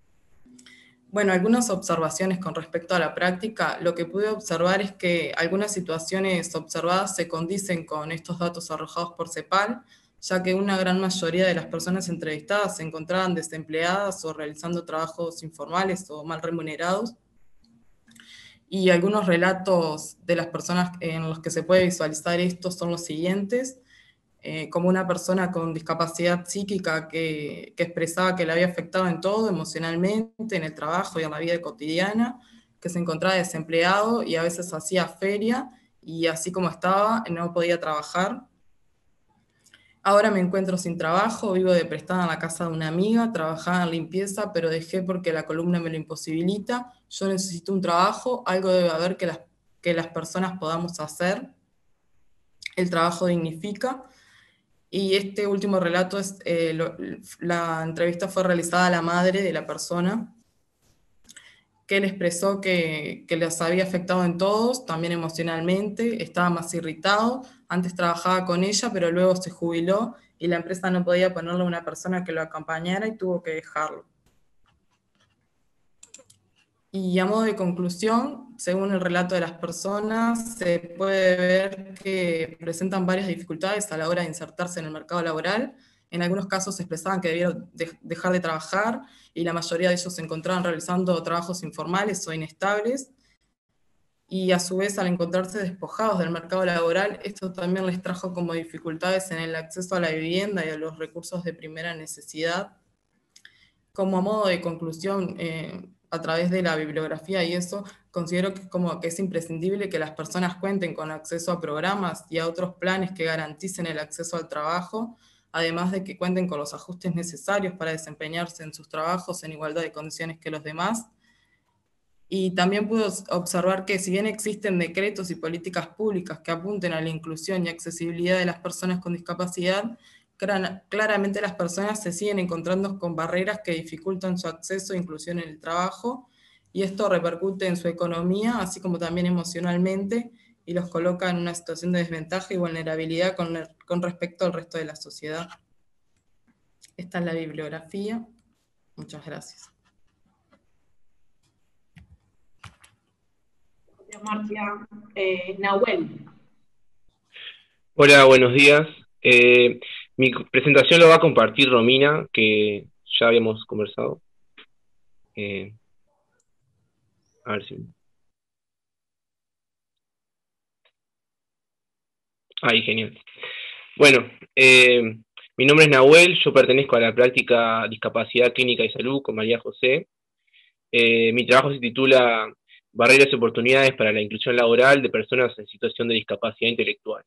Bueno, algunas observaciones con respecto a la práctica. Lo que pude observar es que algunas situaciones observadas se condicen con estos datos arrojados por CEPAL, ya que una gran mayoría de las personas entrevistadas se encontraban desempleadas o realizando trabajos informales o mal remunerados. Y algunos relatos de las personas en los que se puede visualizar esto son los siguientes. Eh, como una persona con discapacidad psíquica que, que expresaba que le había afectado en todo, emocionalmente, en el trabajo y en la vida cotidiana, que se encontraba desempleado y a veces hacía feria, y así como estaba, no podía trabajar. Ahora me encuentro sin trabajo, vivo de prestada en la casa de una amiga, trabajaba en limpieza, pero dejé porque la columna me lo imposibilita. Yo necesito un trabajo, algo debe haber que las, que las personas podamos hacer. El trabajo dignifica. Y este último relato, es, eh, lo, la entrevista fue realizada a la madre de la persona, que él expresó que, que les había afectado en todos, también emocionalmente, estaba más irritado, antes trabajaba con ella, pero luego se jubiló y la empresa no podía ponerle a una persona que lo acompañara y tuvo que dejarlo. Y a modo de conclusión, según el relato de las personas, se puede ver que presentan varias dificultades a la hora de insertarse en el mercado laboral. En algunos casos se expresaban que debieron de dejar de trabajar, y la mayoría de ellos se encontraban realizando trabajos informales o inestables. Y a su vez, al encontrarse despojados del mercado laboral, esto también les trajo como dificultades en el acceso a la vivienda y a los recursos de primera necesidad. Como a modo de conclusión, eh, a través de la bibliografía y eso, considero que, como que es imprescindible que las personas cuenten con acceso a programas y a otros planes que garanticen el acceso al trabajo, además de que cuenten con los ajustes necesarios para desempeñarse en sus trabajos en igualdad de condiciones que los demás. Y también pude observar que si bien existen decretos y políticas públicas que apunten a la inclusión y accesibilidad de las personas con discapacidad, claramente las personas se siguen encontrando con barreras que dificultan su acceso e inclusión en el trabajo, y esto repercute en su economía, así como también emocionalmente, y los coloca en una situación de desventaja y vulnerabilidad con, con respecto al resto de la sociedad. Esta es la bibliografía. Muchas gracias. Gracias, Marcia. Eh, Nahuel. Hola, buenos días. Eh, mi presentación lo va a compartir Romina, que ya habíamos conversado. Eh, a ver si... Ay, genial. Bueno, eh, mi nombre es Nahuel, yo pertenezco a la práctica Discapacidad Clínica y Salud con María José. Eh, mi trabajo se titula Barreras y oportunidades para la inclusión laboral de personas en situación de discapacidad intelectual.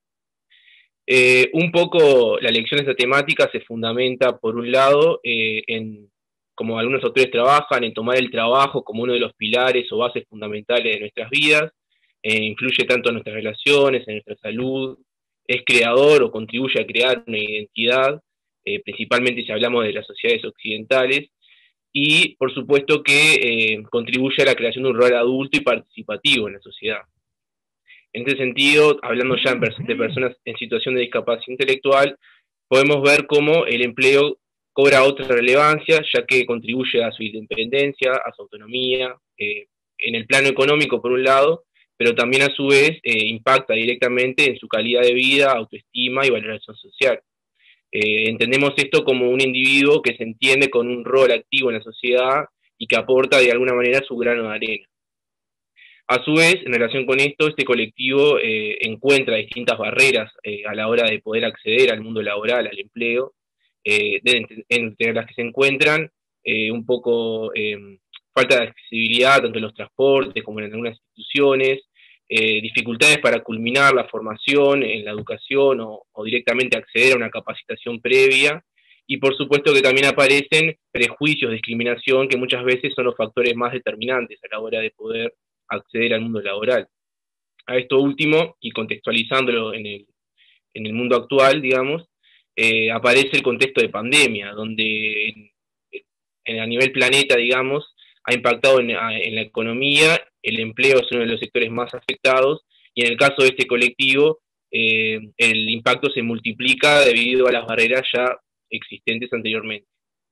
Eh, un poco la elección de esta temática se fundamenta, por un lado, eh, en, como algunos autores trabajan, en tomar el trabajo como uno de los pilares o bases fundamentales de nuestras vidas, eh, influye tanto en nuestras relaciones, en nuestra salud, es creador o contribuye a crear una identidad, eh, principalmente si hablamos de las sociedades occidentales, y por supuesto que eh, contribuye a la creación de un rol adulto y participativo en la sociedad. En este sentido, hablando ya de personas en situación de discapacidad intelectual, podemos ver cómo el empleo cobra otra relevancia, ya que contribuye a su independencia, a su autonomía, eh, en el plano económico por un lado, pero también a su vez eh, impacta directamente en su calidad de vida, autoestima y valoración social. Eh, entendemos esto como un individuo que se entiende con un rol activo en la sociedad y que aporta de alguna manera su grano de arena. A su vez, en relación con esto, este colectivo eh, encuentra distintas barreras eh, a la hora de poder acceder al mundo laboral, al empleo, eh, de, entre las que se encuentran eh, un poco eh, falta de accesibilidad tanto en los transportes como en algunas instituciones, eh, dificultades para culminar la formación en la educación o, o directamente acceder a una capacitación previa, y por supuesto que también aparecen prejuicios, discriminación, que muchas veces son los factores más determinantes a la hora de poder acceder al mundo laboral. A esto último, y contextualizándolo en el, en el mundo actual, digamos, eh, aparece el contexto de pandemia, donde en, en, a nivel planeta, digamos, ha impactado en, en la economía, el empleo es uno de los sectores más afectados, y en el caso de este colectivo, eh, el impacto se multiplica debido a las barreras ya existentes anteriormente.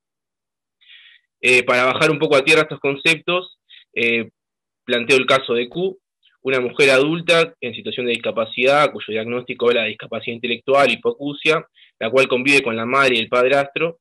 Eh, para bajar un poco a tierra estos conceptos, eh, planteo el caso de Q, una mujer adulta en situación de discapacidad, cuyo diagnóstico es la discapacidad intelectual, hipoacusia, la cual convive con la madre y el padrastro,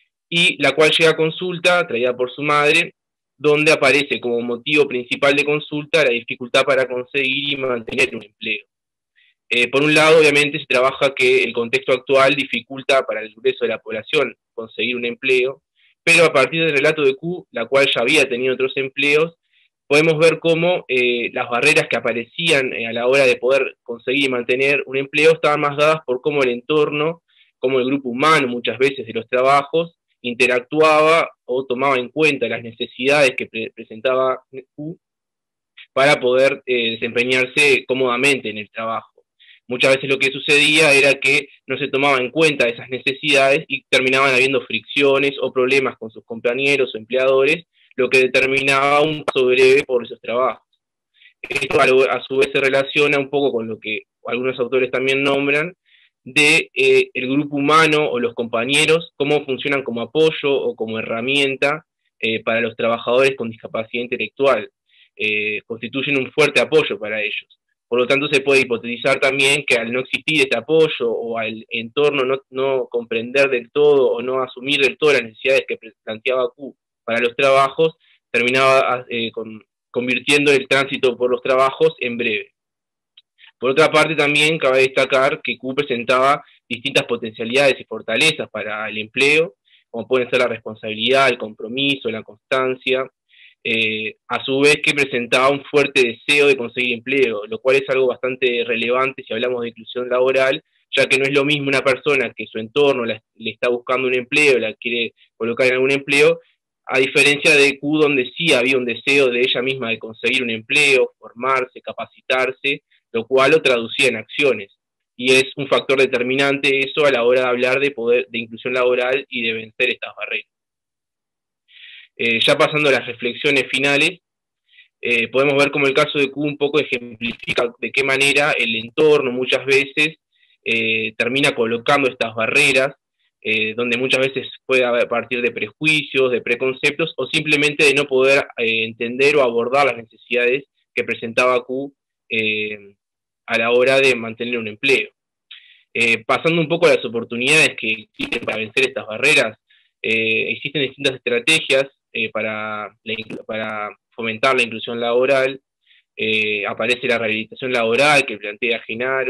y la cual llega a consulta, traída por su madre, donde aparece como motivo principal de consulta la dificultad para conseguir y mantener un empleo. Eh, por un lado, obviamente, se trabaja que el contexto actual dificulta para el grueso de la población conseguir un empleo, pero a partir del relato de Q, la cual ya había tenido otros empleos, podemos ver cómo eh, las barreras que aparecían eh, a la hora de poder conseguir y mantener un empleo estaban más dadas por cómo el entorno, cómo el grupo humano muchas veces de los trabajos interactuaba o tomaba en cuenta las necesidades que pre presentaba Q para poder eh, desempeñarse cómodamente en el trabajo. Muchas veces lo que sucedía era que no se tomaba en cuenta esas necesidades y terminaban habiendo fricciones o problemas con sus compañeros o empleadores, lo que determinaba un paso breve por esos trabajos. Esto a su vez se relaciona un poco con lo que algunos autores también nombran, de eh, el grupo humano o los compañeros, cómo funcionan como apoyo o como herramienta eh, para los trabajadores con discapacidad intelectual. Eh, constituyen un fuerte apoyo para ellos. Por lo tanto, se puede hipotetizar también que al no existir este apoyo o al entorno no, no comprender del todo o no asumir del todo las necesidades que planteaba Q para los trabajos, terminaba eh, con, convirtiendo el tránsito por los trabajos en breve. Por otra parte, también cabe destacar que Q presentaba distintas potencialidades y fortalezas para el empleo, como pueden ser la responsabilidad, el compromiso, la constancia, eh, a su vez que presentaba un fuerte deseo de conseguir empleo, lo cual es algo bastante relevante si hablamos de inclusión laboral, ya que no es lo mismo una persona que su entorno la, le está buscando un empleo, la quiere colocar en algún empleo, a diferencia de Q, donde sí había un deseo de ella misma de conseguir un empleo, formarse, capacitarse, lo cual lo traducía en acciones. Y es un factor determinante eso a la hora de hablar de, poder, de inclusión laboral y de vencer estas barreras. Eh, ya pasando a las reflexiones finales, eh, podemos ver cómo el caso de Q un poco ejemplifica de qué manera el entorno muchas veces eh, termina colocando estas barreras, eh, donde muchas veces puede haber a partir de prejuicios, de preconceptos, o simplemente de no poder eh, entender o abordar las necesidades que presentaba Q eh, a la hora de mantener un empleo. Eh, pasando un poco a las oportunidades que existen para vencer estas barreras, eh, existen distintas estrategias eh, para, la, para fomentar la inclusión laboral. Eh, aparece la rehabilitación laboral que plantea Genaro,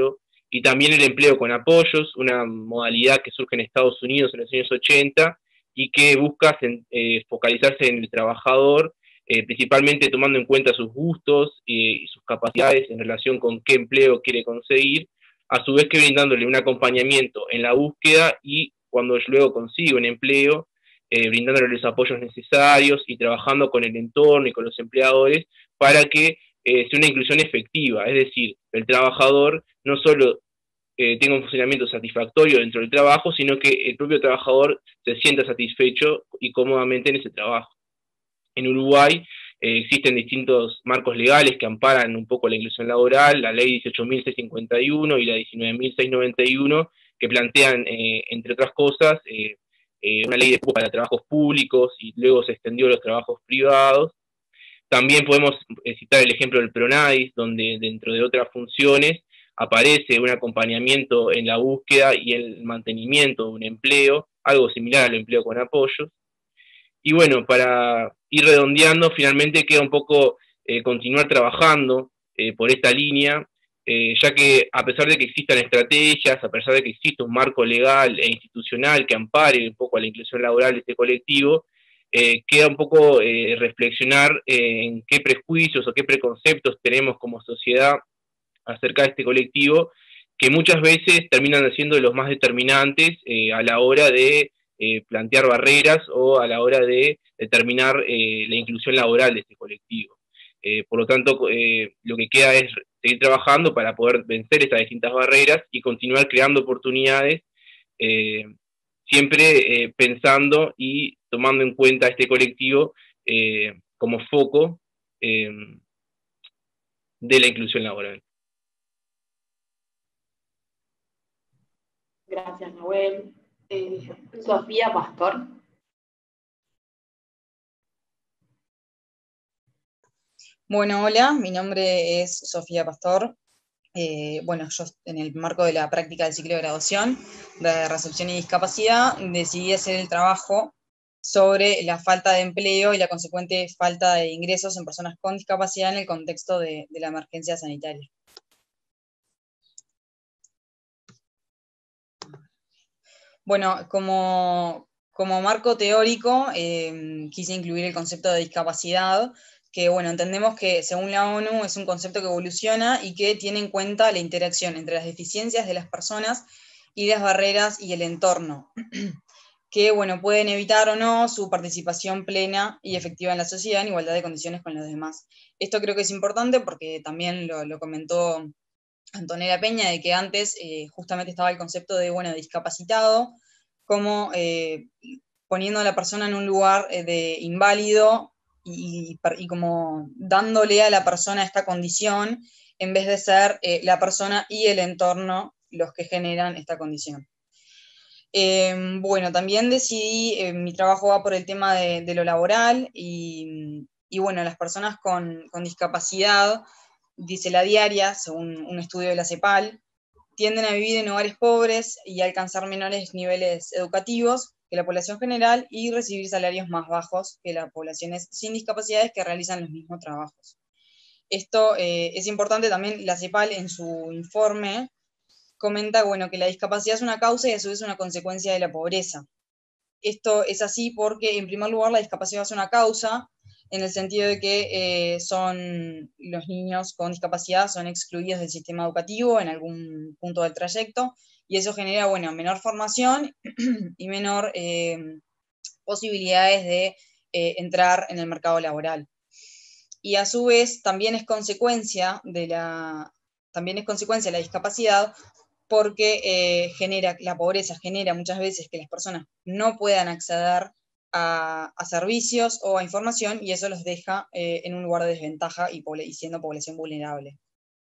y también el empleo con apoyos, una modalidad que surge en Estados Unidos en los años ochenta y que busca eh, focalizarse en el trabajador, eh, principalmente tomando en cuenta sus gustos eh, y sus capacidades en relación con qué empleo quiere conseguir, a su vez que brindándole un acompañamiento en la búsqueda y cuando luego consigue un empleo, eh, brindándole los apoyos necesarios y trabajando con el entorno y con los empleadores para que eh, sea una inclusión efectiva, es decir, el trabajador no solo eh, tenga un funcionamiento satisfactorio dentro del trabajo, sino que el propio trabajador se sienta satisfecho y cómodamente en ese trabajo. En Uruguay eh, existen distintos marcos legales que amparan un poco la inclusión laboral, la ley dieciocho mil seiscientos cincuenta y uno y la diecinueve mil seiscientos noventa y uno, que plantean, eh, entre otras cosas, eh, eh, una ley de cupo para trabajos públicos y luego se extendió a los trabajos privados. También podemos citar el ejemplo del PRONADIS, donde dentro de otras funciones aparece un acompañamiento en la búsqueda y el mantenimiento de un empleo, algo similar al empleo con apoyos. Y bueno, para ir redondeando, finalmente queda un poco eh, continuar trabajando eh, por esta línea, eh, ya que a pesar de que existan estrategias, a pesar de que exista un marco legal e institucional que ampare un poco a la inclusión laboral de este colectivo, eh, queda un poco eh, reflexionar eh, en qué prejuicios o qué preconceptos tenemos como sociedad acerca de este colectivo, que muchas veces terminan siendo los más determinantes eh, a la hora de eh, plantear barreras o a la hora de determinar eh, la inclusión laboral de este colectivo. Eh, por lo tanto, eh, lo que queda es seguir trabajando para poder vencer estas distintas barreras y continuar creando oportunidades, eh, siempre eh, pensando y tomando en cuenta este colectivo eh, como foco eh, de la inclusión laboral. Gracias, Nahuel. Eh, Sofía Pastor. Bueno, hola, mi nombre es Sofía Pastor. Eh, bueno, yo en el marco de la práctica del ciclo de graduación de recepción y discapacidad decidí hacer el trabajo sobre la falta de empleo y la consecuente falta de ingresos en personas con discapacidad en el contexto de, de la emergencia sanitaria. Bueno, como, como marco teórico eh, quise incluir el concepto de discapacidad, que bueno, entendemos que según la ONU es un concepto que evoluciona y que tiene en cuenta la interacción entre las deficiencias de las personas y las barreras y el entorno, que bueno, pueden evitar o no su participación plena y efectiva en la sociedad en igualdad de condiciones con los demás. Esto creo que es importante porque también lo, lo comentó Antonella Peña, de que antes eh, justamente estaba el concepto de, bueno, discapacitado, como eh, poniendo a la persona en un lugar eh, de inválido y, y como dándole a la persona esta condición, en vez de ser eh, la persona y el entorno los que generan esta condición. Eh, bueno, también decidí, eh, mi trabajo va por el tema de, de lo laboral, y, y bueno, las personas con, con discapacidad, dice la diaria, según un estudio de la CEPAL, tienden a vivir en hogares pobres y a alcanzar menores niveles educativos que la población general y recibir salarios más bajos que las poblaciones sin discapacidades que realizan los mismos trabajos. Esto eh, es importante también. La CEPAL en su informe comenta, bueno, que la discapacidad es una causa y a su vez una consecuencia de la pobreza. Esto es así porque, en primer lugar, la discapacidad es una causa, en el sentido de que eh, son, los niños con discapacidad son excluidos del sistema educativo en algún punto del trayecto, y eso genera, bueno, menor formación y menor eh, posibilidades de eh, entrar en el mercado laboral. Y a su vez también es consecuencia de la, también es consecuencia de la discapacidad, porque eh, genera, la pobreza genera muchas veces que las personas no puedan acceder a, a servicios o a información, y eso los deja eh, en un lugar de desventaja y, y siendo población vulnerable.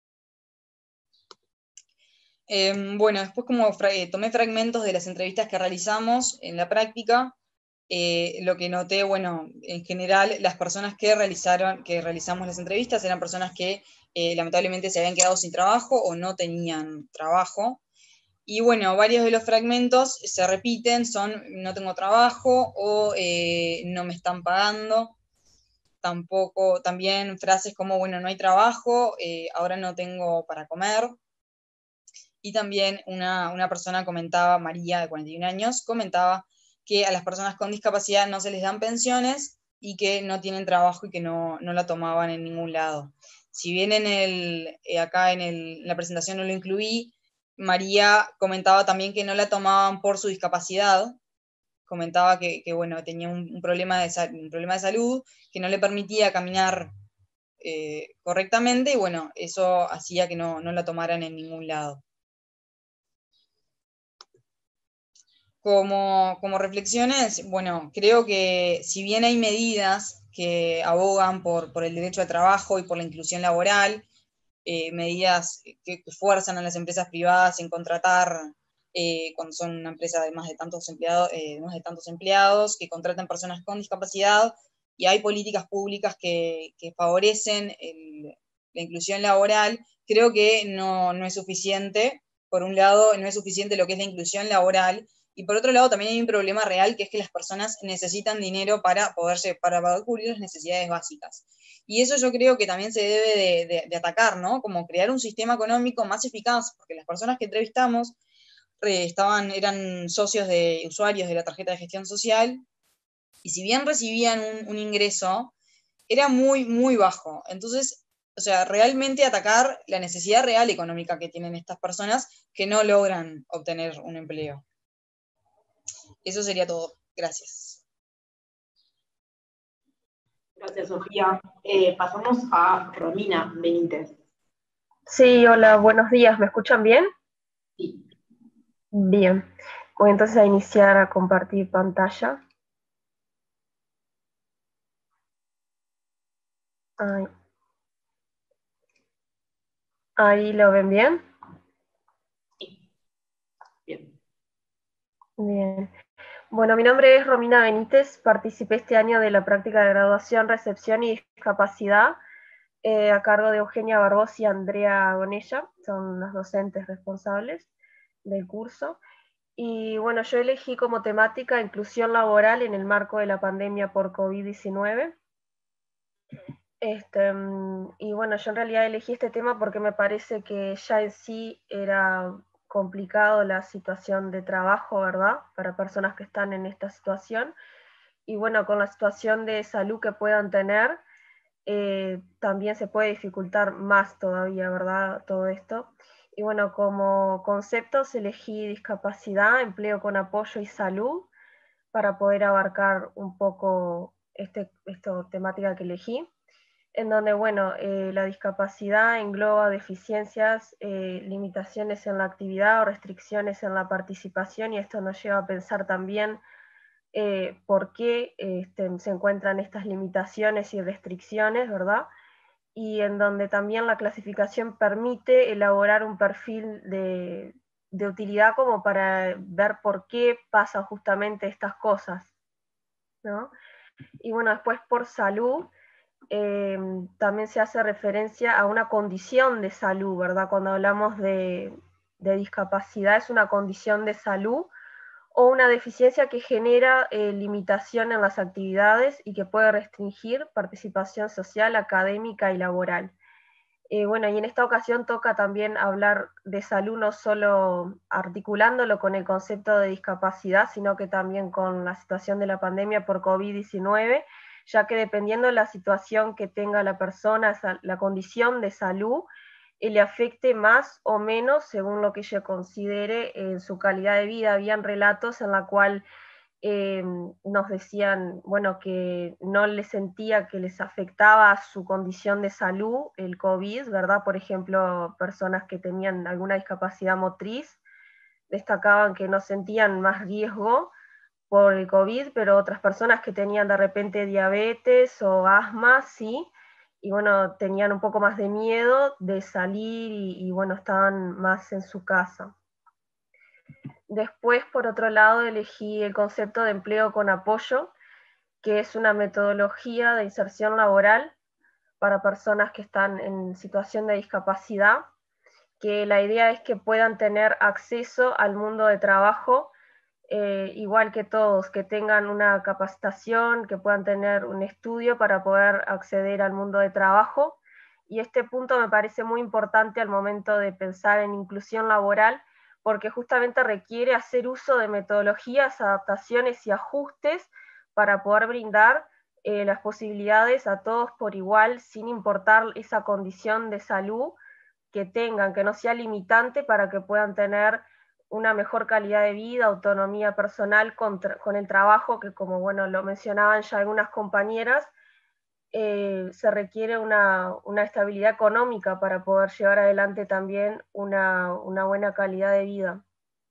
Eh, bueno, después como fra eh, tomé fragmentos de las entrevistas que realizamos en la práctica, eh, lo que noté, bueno, en general las personas que realizaron, que realizamos las entrevistas eran personas que eh, lamentablemente se habían quedado sin trabajo o no tenían trabajo. Y bueno, varios de los fragmentos se repiten, son no tengo trabajo o eh, no me están pagando. Tampoco, también frases como, bueno, no hay trabajo, eh, ahora no tengo para comer. y también una, una persona comentaba, María, de cuarenta y un años, comentaba que a las personas con discapacidad no se les dan pensiones y que no tienen trabajo y que no, no la tomaban en ningún lado. Si bien en el, eh, acá en, el, en la presentación no lo incluí, María comentaba también que no la tomaban por su discapacidad, comentaba que, que bueno, tenía un, un, problema de, un problema de salud que no le permitía caminar eh, correctamente, y bueno, eso hacía que no, no la tomaran en ningún lado. Como, como reflexiones, bueno, creo que si bien hay medidas que abogan por, por el derecho al trabajo y por la inclusión laboral, eh, medidas que, que fuerzan a las empresas privadas en contratar, eh, cuando son una empresa de más de tantos empleados, eh, más de tantos empleados, que contratan personas con discapacidad, y hay políticas públicas que, que favorecen el, la inclusión laboral, creo que no, no es suficiente. Por un lado, no es suficiente lo que es la inclusión laboral, y por otro lado también hay un problema real, que es que las personas necesitan dinero para poderse, para poder cubrir las necesidades básicas. Y eso yo creo que también se debe de, de, de atacar, ¿no? Como crear un sistema económico más eficaz, porque las personas que entrevistamos eh, estaban, eran socios de usuarios de la tarjeta de gestión social, y si bien recibían un, un ingreso, era muy, muy bajo. Entonces, o sea, realmente atacar la necesidad real económica que tienen estas personas que no logran obtener un empleo. Eso sería todo. Gracias. Gracias, Sofía. Eh, pasamos a Romina Benítez. Sí, hola, buenos días. ¿Me escuchan bien? Sí. Bien. Voy entonces a iniciar a compartir pantalla. Ay. ¿Ahí lo ven bien? Sí. Bien. Bien. Bueno, mi nombre es Romina Benítez, participé este año de la práctica de graduación, recepción y discapacidad, eh, a cargo de Eugenia Barbos y Andrea Gonella, son las docentes responsables del curso. Y bueno, yo elegí como temática inclusión laboral en el marco de la pandemia por COVID diecinueve. Este, y bueno, yo en realidad elegí este tema porque me parece que ya en sí era complicado la situación de trabajo, ¿verdad? Para personas que están en esta situación. Y bueno, con la situación de salud que puedan tener, eh, también se puede dificultar más todavía, ¿verdad? Todo esto. Y bueno, como conceptos elegí discapacidad, empleo con apoyo y salud, para poder abarcar un poco este, esta temática que elegí, en donde, bueno, eh, la discapacidad engloba deficiencias, eh, limitaciones en la actividad o restricciones en la participación, y esto nos lleva a pensar también eh, por qué este, se encuentran estas limitaciones y restricciones, ¿verdad? Y en donde también la clasificación permite elaborar un perfil de, de utilidad como para ver por qué pasan justamente estas cosas, ¿no? Y bueno, después por salud, eh, también se hace referencia a una condición de salud, ¿verdad? Cuando hablamos de, de discapacidad, es una condición de salud o una deficiencia que genera eh, limitación en las actividades y que puede restringir participación social, académica y laboral. Eh, bueno, y en esta ocasión toca también hablar de salud, no solo articulándolo con el concepto de discapacidad, sino que también con la situación de la pandemia por COVID diecinueve, ya que dependiendo de la situación que tenga la persona, la condición de salud, eh, le afecte más o menos según lo que ella considere en su calidad de vida. Habían relatos en la cual Eh, nos decían, bueno, que no les sentía que les afectaba su condición de salud el COVID, ¿verdad? Por ejemplo, personas que tenían alguna discapacidad motriz destacaban que no sentían más riesgo por el COVID, pero otras personas que tenían de repente diabetes o asma, sí, y bueno, tenían un poco más de miedo de salir y, y bueno, estaban más en su casa. Después, por otro lado, elegí el concepto de empleo con apoyo, que es una metodología de inserción laboral para personas que están en situación de discapacidad, que la idea es que puedan tener acceso al mundo de trabajo, eh, igual que todos, que tengan una capacitación, que puedan tener un estudio para poder acceder al mundo de trabajo, Y este punto me parece muy importante al momento de pensar en inclusión laboral, porque justamente requiere hacer uso de metodologías, adaptaciones y ajustes para poder brindar eh, las posibilidades a todos por igual, sin importar esa condición de salud que tengan, que no sea limitante para que puedan tener una mejor calidad de vida, autonomía personal con, con el trabajo, que como bueno, lo mencionaban ya algunas compañeras, eh, se requiere una, una estabilidad económica para poder llevar adelante también una, una buena calidad de vida.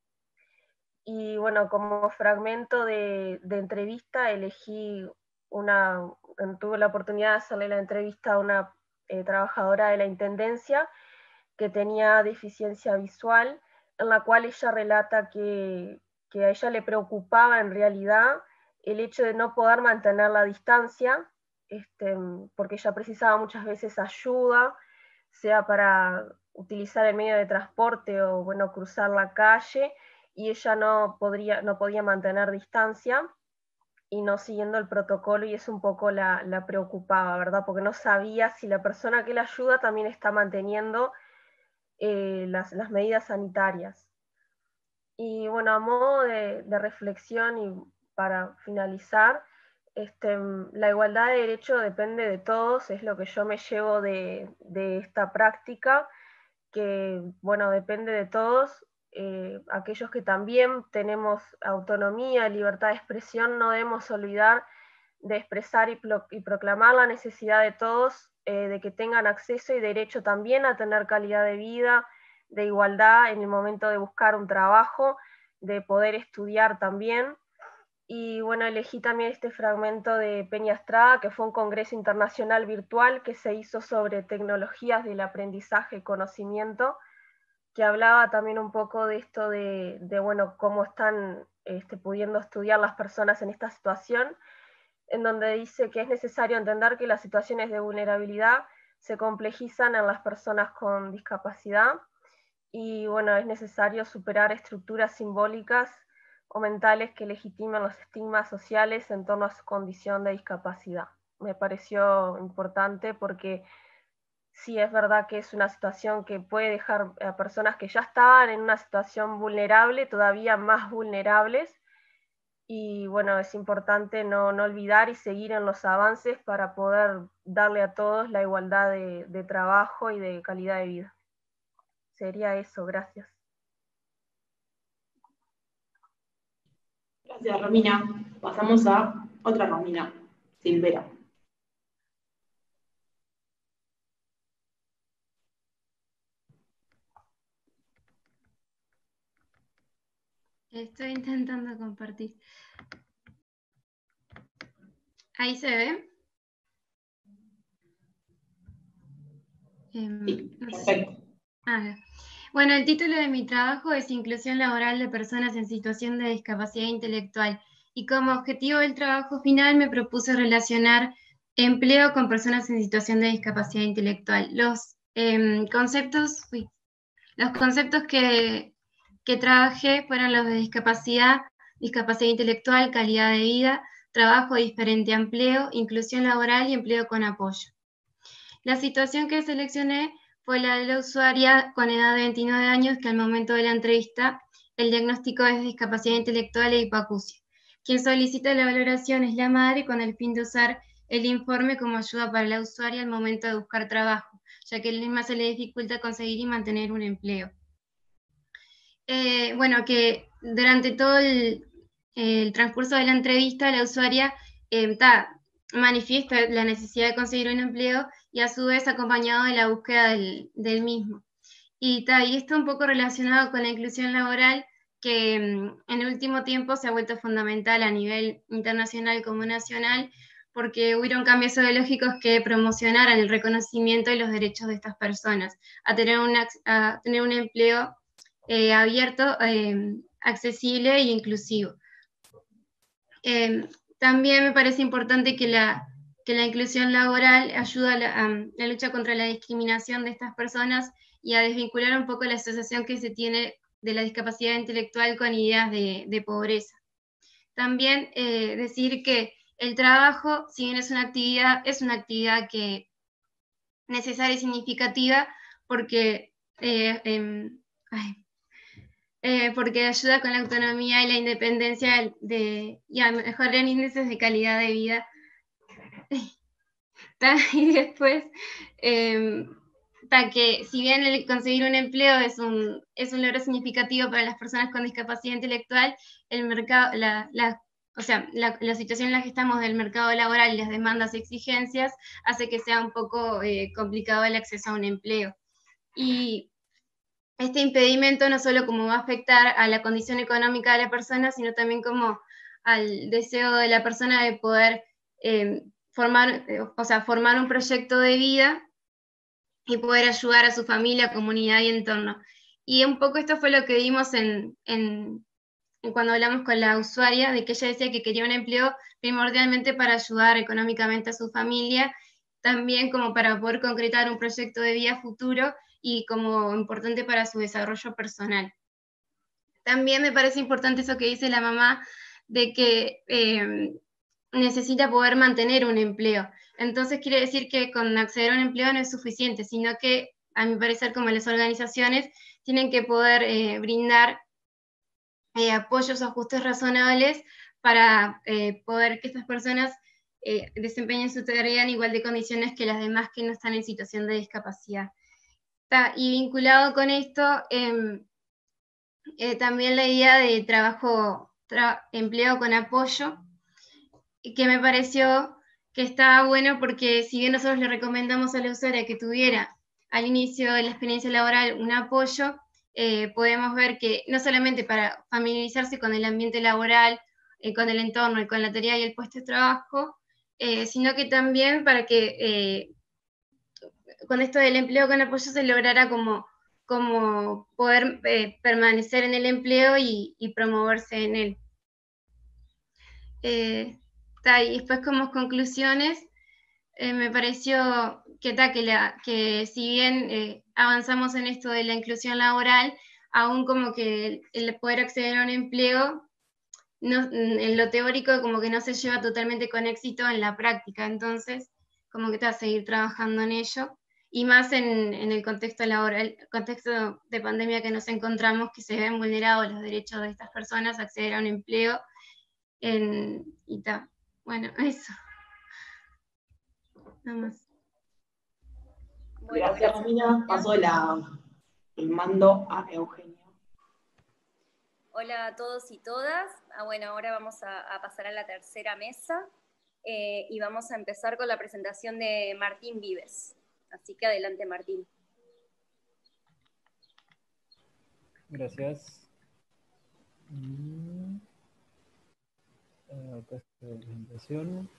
Y bueno, como fragmento de, de entrevista elegí una, tuve la oportunidad de hacerle la entrevista a una eh, trabajadora de la Intendencia que tenía deficiencia visual, en la cual ella relata que, que a ella le preocupaba en realidad el hecho de no poder mantener la distancia, este, porque ella precisaba muchas veces ayuda, sea para utilizar el medio de transporte o bueno, cruzar la calle, y ella no, podría, no podía mantener distancia y no siguiendo el protocolo, y eso un poco la, la preocupaba, ¿verdad? Porque no sabía si la persona que la ayuda también está manteniendo eh, las, las medidas sanitarias. Y bueno, a modo de, de reflexión y para finalizar, este, la igualdad de derecho depende de todos, es lo que yo me llevo de, de esta práctica, que bueno, depende de todos. Eh, aquellos que también tenemos autonomía, libertad de expresión, no debemos olvidar de expresar y, pro, y proclamar la necesidad de todos eh, de que tengan acceso y derecho también a tener calidad de vida, de igualdad en el momento de buscar un trabajo, de poder estudiar también. Y bueno, elegí también este fragmento de Peña Estrada, que fue un congreso internacional virtual que se hizo sobre tecnologías del aprendizaje y conocimiento, que hablaba también un poco de esto de, de bueno, cómo están este, pudiendo estudiar las personas en esta situación, en donde dice que es necesario entender que las situaciones de vulnerabilidad se complejizan en las personas con discapacidad, y bueno, es necesario superar estructuras simbólicas o mentales que legitiman los estigmas sociales en torno a su condición de discapacidad. Me pareció importante porque sí es verdad que es una situación que puede dejar a personas que ya estaban en una situación vulnerable todavía más vulnerables, y bueno, es importante no, no olvidar y seguir en los avances para poder darle a todos la igualdad de, de trabajo y de calidad de vida. Sería eso, gracias. Gracias, Romina. Pasamos a otra Romina, Silvera. Estoy intentando compartir. ¿Ahí se ve? Sí, perfecto. Ah, bueno, el título de mi trabajo es Inclusión laboral de personas en situación de discapacidad intelectual, y como objetivo del trabajo final me propuse relacionar empleo con personas en situación de discapacidad intelectual. Los eh, conceptos, uy, los conceptos que, que trabajé fueron los de discapacidad, discapacidad intelectual, calidad de vida, trabajo diferente a empleo, inclusión laboral y empleo con apoyo. La situación que seleccioné fue la de la usuaria con edad de veintinueve años que al momento de la entrevista el diagnóstico es discapacidad intelectual e hipoacusia. Quien solicita la valoración es la madre con el fin de usar el informe como ayuda para la usuaria al momento de buscar trabajo, ya que a la misma se le dificulta conseguir y mantener un empleo. Eh, bueno, que durante todo el, el transcurso de la entrevista la usuaria eh, ta, manifiesta la necesidad de conseguir un empleo y a su vez acompañado de la búsqueda del, del mismo. Y, ta, y esto un poco relacionado con la inclusión laboral, que mm, en el último tiempo se ha vuelto fundamental a nivel internacional como nacional, porque hubieron cambios ideológicos que promocionaran el reconocimiento y los derechos de estas personas, a tener, una, a tener un empleo eh, abierto, eh, accesible e inclusivo. Eh, también me parece importante que la, que la inclusión laboral ayuda a la, a la lucha contra la discriminación de estas personas y a desvincular un poco la asociación que se tiene de la discapacidad intelectual con ideas de, de pobreza. También eh, decir que el trabajo, si bien es una actividad, es una actividad que, necesaria y significativa porque, eh, eh, ay, eh, porque ayuda con la autonomía y la independencia de, y a mejorar índices de calidad de vida. Y después, eh, que si bien el conseguir un empleo es un, es un logro significativo para las personas con discapacidad intelectual, el mercado, la, la, o sea, la, la situación en la que estamos del mercado laboral y las demandas y exigencias hace que sea un poco eh, complicado el acceso a un empleo. Y este impedimento no solo como va a afectar a la condición económica de la persona, sino también como al deseo de la persona de poder eh, formar, eh, o sea, formar un proyecto de vida y poder ayudar a su familia, comunidad y entorno. Y un poco esto fue lo que vimos en, en, en cuando hablamos con la usuaria, de que ella decía que quería un empleo primordialmente para ayudar económicamente a su familia, también como para poder concretar un proyecto de vida futuro y como importante para su desarrollo personal. También me parece importante eso que dice la mamá, de que eh, necesita poder mantener un empleo. Entonces quiere decir que con acceder a un empleo no es suficiente, sino que, a mi parecer, como las organizaciones, tienen que poder eh, brindar eh, apoyos o ajustes razonables para eh, poder que estas personas eh, desempeñen su tarea en igual de condiciones que las demás que no están en situación de discapacidad. Y vinculado con esto, eh, eh, también la idea de trabajo, tra empleo con apoyo, que me pareció que estaba bueno porque si bien nosotros le recomendamos a la usuaria que tuviera al inicio de la experiencia laboral un apoyo, eh, podemos ver que no solamente para familiarizarse con el ambiente laboral, eh, con el entorno y con la tarea y el puesto de trabajo, eh, sino que también para que eh, con esto del empleo con apoyo se lograra como, como poder eh, permanecer en el empleo y, y promoverse en él. Eh, ta, y después como conclusiones, eh, me pareció que, ta, que, la, que si bien eh, avanzamos en esto de la inclusión laboral, aún como que el, el poder acceder a un empleo, no, en lo teórico como que no se lleva totalmente con éxito en la práctica, entonces como que te va a seguir trabajando en ello, y más en, en el contexto laboral, contexto de pandemia que nos encontramos, que se ven vulnerados los derechos de estas personas a acceder a un empleo, en, y ta. Bueno, eso. Nada más. Bueno, gracias, Romina. Paso la, el mando a Eugenio. Hola a todos y todas. Ah, bueno, ahora vamos a, a pasar a la tercera mesa eh, y vamos a empezar con la presentación de Martín Vives. Así que adelante, Martín. Gracias. Mm. Acá está la presentación.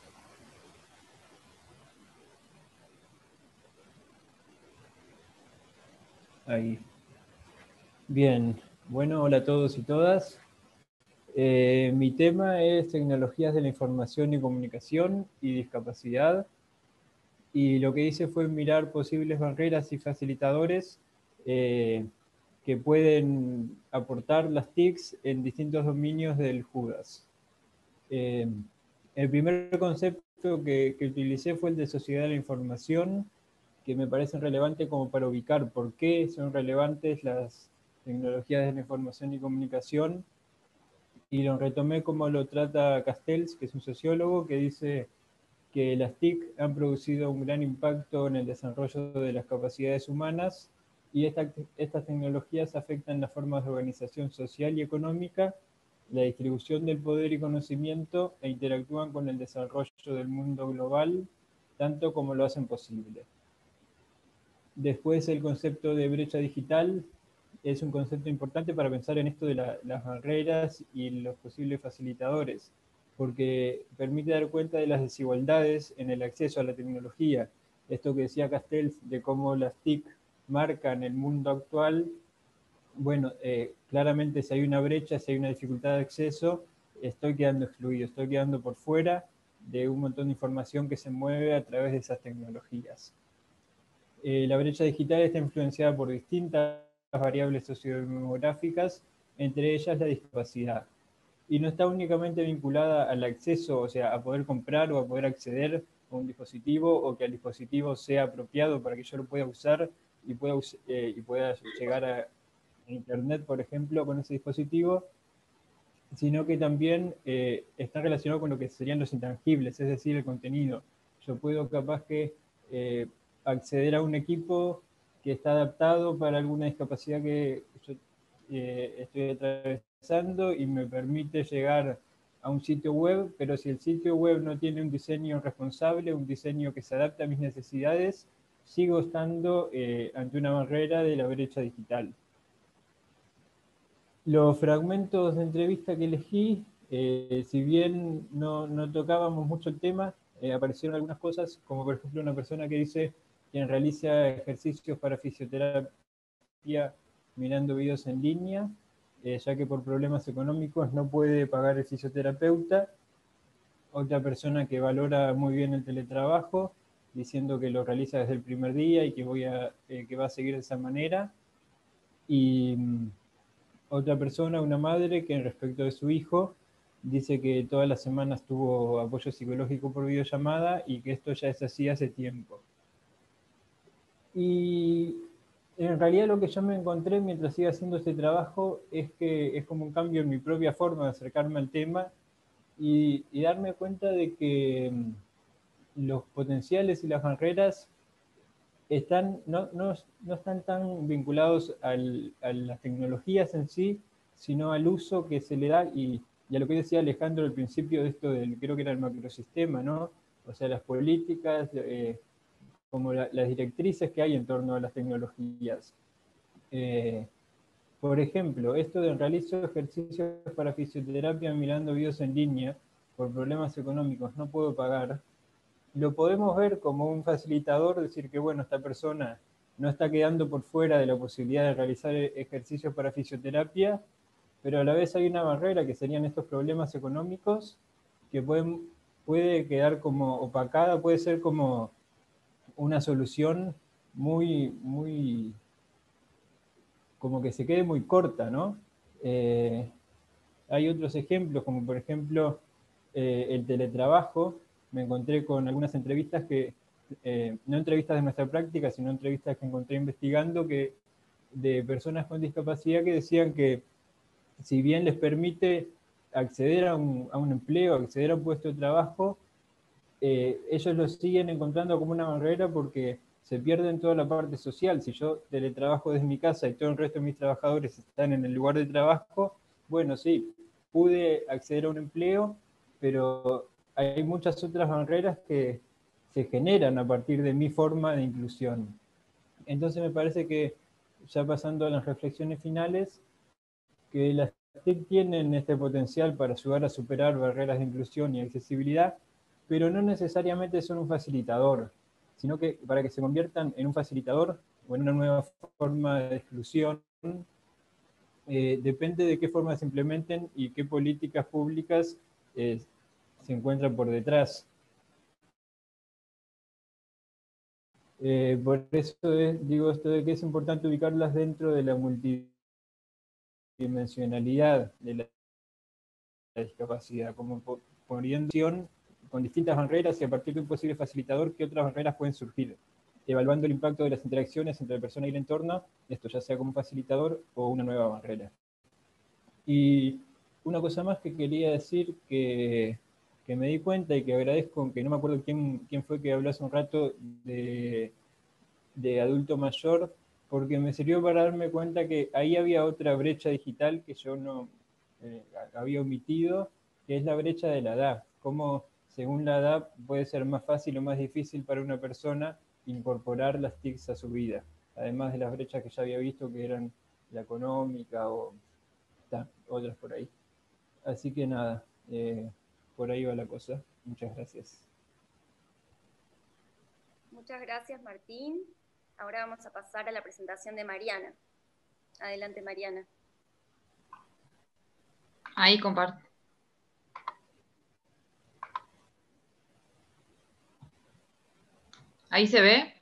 Ahí. Bien, bueno, hola a todos y todas. Eh, mi tema es tecnologías de la información y comunicación y discapacidad. Y lo que hice fue mirar posibles barreras y facilitadores eh, que pueden aportar las T I Cs en distintos dominios del JUGAS. Eh, el primer concepto que, que utilicé fue el de sociedad de la información, que me parece relevante como para ubicar por qué son relevantes las tecnologías de la información y comunicación, y lo retomé como lo trata Castells, que es un sociólogo, que dice que las T I C han producido un gran impacto en el desarrollo de las capacidades humanas, y esta, estas tecnologías afectan las formas de organización social y económica, la distribución del poder y conocimiento, e interactúan con el desarrollo del mundo global, tanto como lo hacen posible. Después, el concepto de brecha digital es un concepto importante para pensar en esto de la, las barreras y los posibles facilitadores, porque permite dar cuenta de las desigualdades en el acceso a la tecnología. Esto que decía Castells de cómo las T I C marcan el mundo actual. Bueno, eh, claramente si hay una brecha, si hay una dificultad de acceso, estoy quedando excluido, estoy quedando por fuera de un montón de información que se mueve a través de esas tecnologías. Eh, la brecha digital está influenciada por distintas variables sociodemográficas, entre ellas la discapacidad. Y no está únicamente vinculada al acceso, o sea, a poder comprar o a poder acceder o un dispositivo, o que el dispositivo sea apropiado para que yo lo pueda usar y pueda, eh, y pueda llegar a Internet, por ejemplo, con ese dispositivo, sino que también eh, está relacionado con lo que serían los intangibles, es decir, el contenido. Yo puedo capaz que eh, acceder a un equipo que está adaptado para alguna discapacidad que yo eh, estoy atravesando y me permite llegar a un sitio web, pero si el sitio web no tiene un diseño responsable, un diseño que se adapte a mis necesidades, sigo estando eh, ante una barrera de la brecha digital. Los fragmentos de entrevista que elegí, eh, si bien no, no tocábamos mucho el tema, eh, aparecieron algunas cosas, como por ejemplo una persona que dice quien realiza ejercicios para fisioterapia mirando videos en línea, eh, ya que por problemas económicos no puede pagar el fisioterapeuta. Otra persona que valora muy bien el teletrabajo, diciendo que lo realiza desde el primer día y que, voy a, eh, que va a seguir de esa manera. Y otra persona, una madre, que respecto de su hijo, dice que todas las semanas tuvo apoyo psicológico por videollamada y que esto ya es así hace tiempo. Y en realidad lo que yo me encontré mientras iba haciendo este trabajo es que es como un cambio en mi propia forma de acercarme al tema y, y darme cuenta de que los potenciales y las barreras están, no, no, no están tan vinculados al, a las tecnologías en sí, sino al uso que se le da y, y a lo que decía Alejandro al principio de esto del, creo que era el macrosistema, ¿no? O sea, las políticas, eh, como la, las directrices que hay en torno a las tecnologías. Eh, por ejemplo, esto de realizo ejercicios para fisioterapia mirando videos en línea, por problemas económicos no puedo pagar, lo podemos ver como un facilitador, decir que bueno, esta persona no está quedando por fuera de la posibilidad de realizar ejercicios para fisioterapia, pero a la vez hay una barrera que serían estos problemas económicos que pueden, puede quedar como opacada, puede ser como una solución muy, muy, como que se quede muy corta, ¿no? Eh, hay otros ejemplos, como por ejemplo eh, el teletrabajo. Me encontré con algunas entrevistas que, eh, no entrevistas de nuestra práctica, sino entrevistas que encontré investigando que, de personas con discapacidad que decían que si bien les permite acceder a un, a un empleo, acceder a un puesto de trabajo, eh, ellos lo siguen encontrando como una barrera porque se pierden toda la parte social. Si yo teletrabajo desde mi casa y todo el resto de mis trabajadores están en el lugar de trabajo, bueno, sí, pude acceder a un empleo, pero hay muchas otras barreras que se generan a partir de mi forma de inclusión. Entonces me parece que, ya pasando a las reflexiones finales, que las T I C tienen este potencial para ayudar a superar barreras de inclusión y accesibilidad, pero no necesariamente son un facilitador, sino que para que se conviertan en un facilitador o en una nueva forma de exclusión, eh, depende de qué forma se implementen y qué políticas públicas eh, se encuentran por detrás. Eh, por eso es, digo esto de que es importante ubicarlas dentro de la multidimensionalidad de la, la discapacidad, como poniendo con distintas barreras y a partir de un posible facilitador, qué otras barreras pueden surgir, evaluando el impacto de las interacciones entre la persona y el entorno, esto ya sea como facilitador o una nueva barrera. Y una cosa más que quería decir que, que me di cuenta y que agradezco, que no me acuerdo quién, quién fue que habló hace un rato de, de adulto mayor, porque me sirvió para darme cuenta que ahí había otra brecha digital que yo no eh, había omitido, que es la brecha de la edad. Cómo, según la edad, puede ser más fácil o más difícil para una persona incorporar las T I Cs a su vida, además de las brechas que ya había visto, que eran la económica o ta, otras por ahí. Así que nada, eh, por ahí va la cosa. Muchas gracias. Muchas gracias, Martín. Ahora vamos a pasar a la presentación de Mariana. Adelante, Mariana. Ahí comparto. ¿Ahí se ve?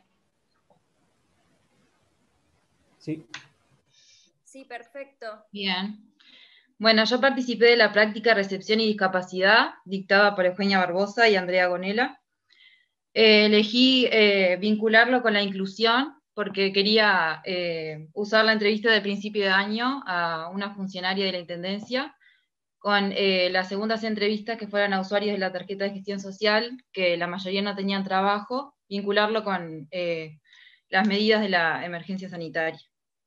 Sí. Sí, perfecto. Bien. Bueno, yo participé de la práctica Recepción y Discapacidad, dictada por Eugenia Barbosa y Andrea Gonela. Eh, elegí eh, vincularlo con la inclusión porque quería eh, usar la entrevista de principio de año a una funcionaria de la Intendencia con eh, las segundas entrevistas que fueran a usuarios de la tarjeta de gestión social, que la mayoría no tenían trabajo, vincularlo con eh, las medidas de la emergencia sanitaria.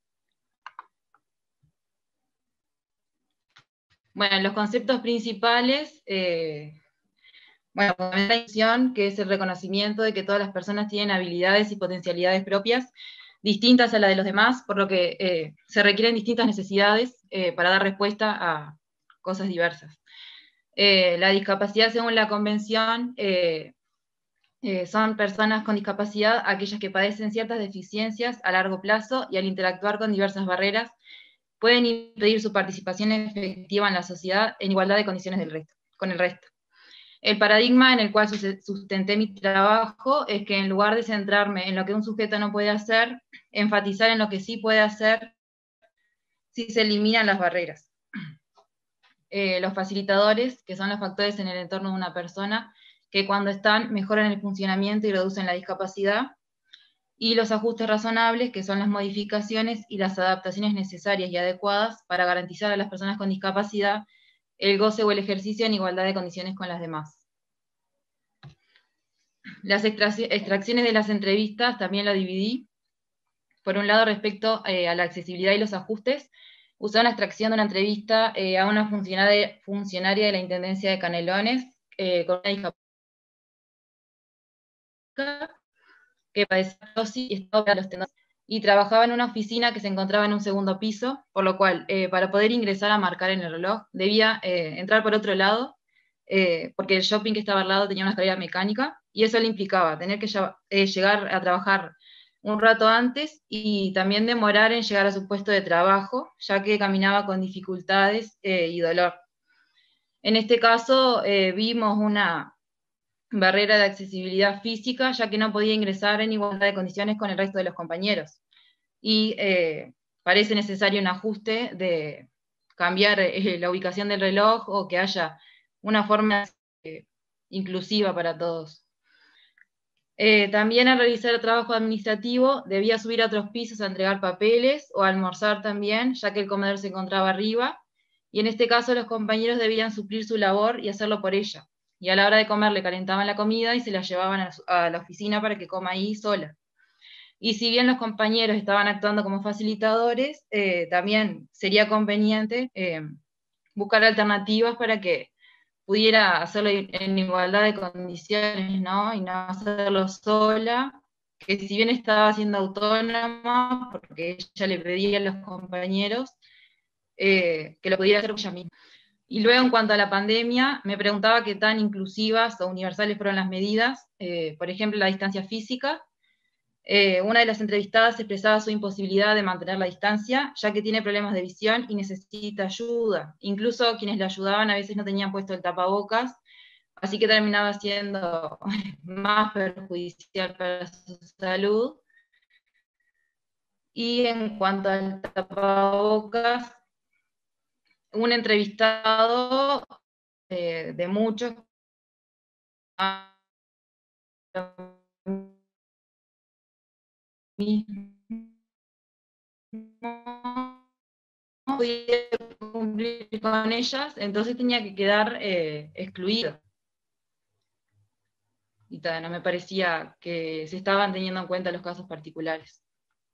Bueno, los conceptos principales, eh, bueno, la inclusión, que es el reconocimiento de que todas las personas tienen habilidades y potencialidades propias distintas a las de los demás, por lo que eh, se requieren distintas necesidades eh, para dar respuesta a cosas diversas. Eh, la discapacidad, según la Convención, eh, eh, son personas con discapacidad aquellas que padecen ciertas deficiencias a largo plazo y al interactuar con diversas barreras pueden impedir su participación efectiva en la sociedad en igualdad de condiciones del resto, con el resto. El paradigma en el cual sustenté mi trabajo es que en lugar de centrarme en lo que un sujeto no puede hacer, enfatizar en lo que sí puede hacer si se eliminan las barreras. Eh, los facilitadores, que son los factores en el entorno de una persona, que cuando están mejoran el funcionamiento y reducen la discapacidad, y los ajustes razonables, que son las modificaciones y las adaptaciones necesarias y adecuadas para garantizar a las personas con discapacidad el goce o el ejercicio en igualdad de condiciones con las demás. Las extracciones de las entrevistas también lo dividí. Por un lado, respecto eh, a la accesibilidad y los ajustes, usé una extracción de una entrevista eh, a una funcionaria, funcionaria de la Intendencia de Canelones eh, con una discapacidad que padecía artrosis y estaba operada los tendones, y trabajaba en una oficina que se encontraba en un segundo piso, por lo cual, eh, para poder ingresar a marcar en el reloj, debía eh, entrar por otro lado, eh, porque el shopping que estaba al lado tenía una escalera mecánica, y eso le implicaba tener que eh, llegar a trabajar un rato antes y también demorar en llegar a su puesto de trabajo, ya que caminaba con dificultades eh, y dolor. En este caso eh, vimos una barrera de accesibilidad física, ya que no podía ingresar en igualdad de condiciones con el resto de los compañeros. Y eh, parece necesario un ajuste de cambiar eh, la ubicación del reloj o que haya una forma eh, inclusiva para todos. Eh, también al realizar el trabajo administrativo debía subir a otros pisos a entregar papeles o a almorzar también, ya que el comedor se encontraba arriba, y en este caso los compañeros debían suplir su labor y hacerlo por ella. Y a la hora de comer le calentaban la comida y se la llevaban a, a la oficina para que coma ahí sola. Y si bien los compañeros estaban actuando como facilitadores, eh, también sería conveniente eh, buscar alternativas para que pudiera hacerlo en igualdad de condiciones, ¿no? Y no hacerlo sola, que si bien estaba siendo autónoma, porque ella le pedía a los compañeros eh, que lo pudiera hacer ella misma. Y luego, en cuanto a la pandemia, me preguntaba qué tan inclusivas o universales fueron las medidas, eh, por ejemplo, la distancia física. Eh, una de las entrevistadas expresaba su imposibilidad de mantener la distancia, ya que tiene problemas de visión y necesita ayuda. Incluso quienes la ayudaban a veces no tenían puesto el tapabocas, así que terminaba siendo más perjudicial para su salud. Y en cuanto al tapabocas, un entrevistado eh, de muchos no podía cumplir con ellas, entonces tenía que quedar eh, excluida. Y tal, no me parecía que se estaban teniendo en cuenta los casos particulares.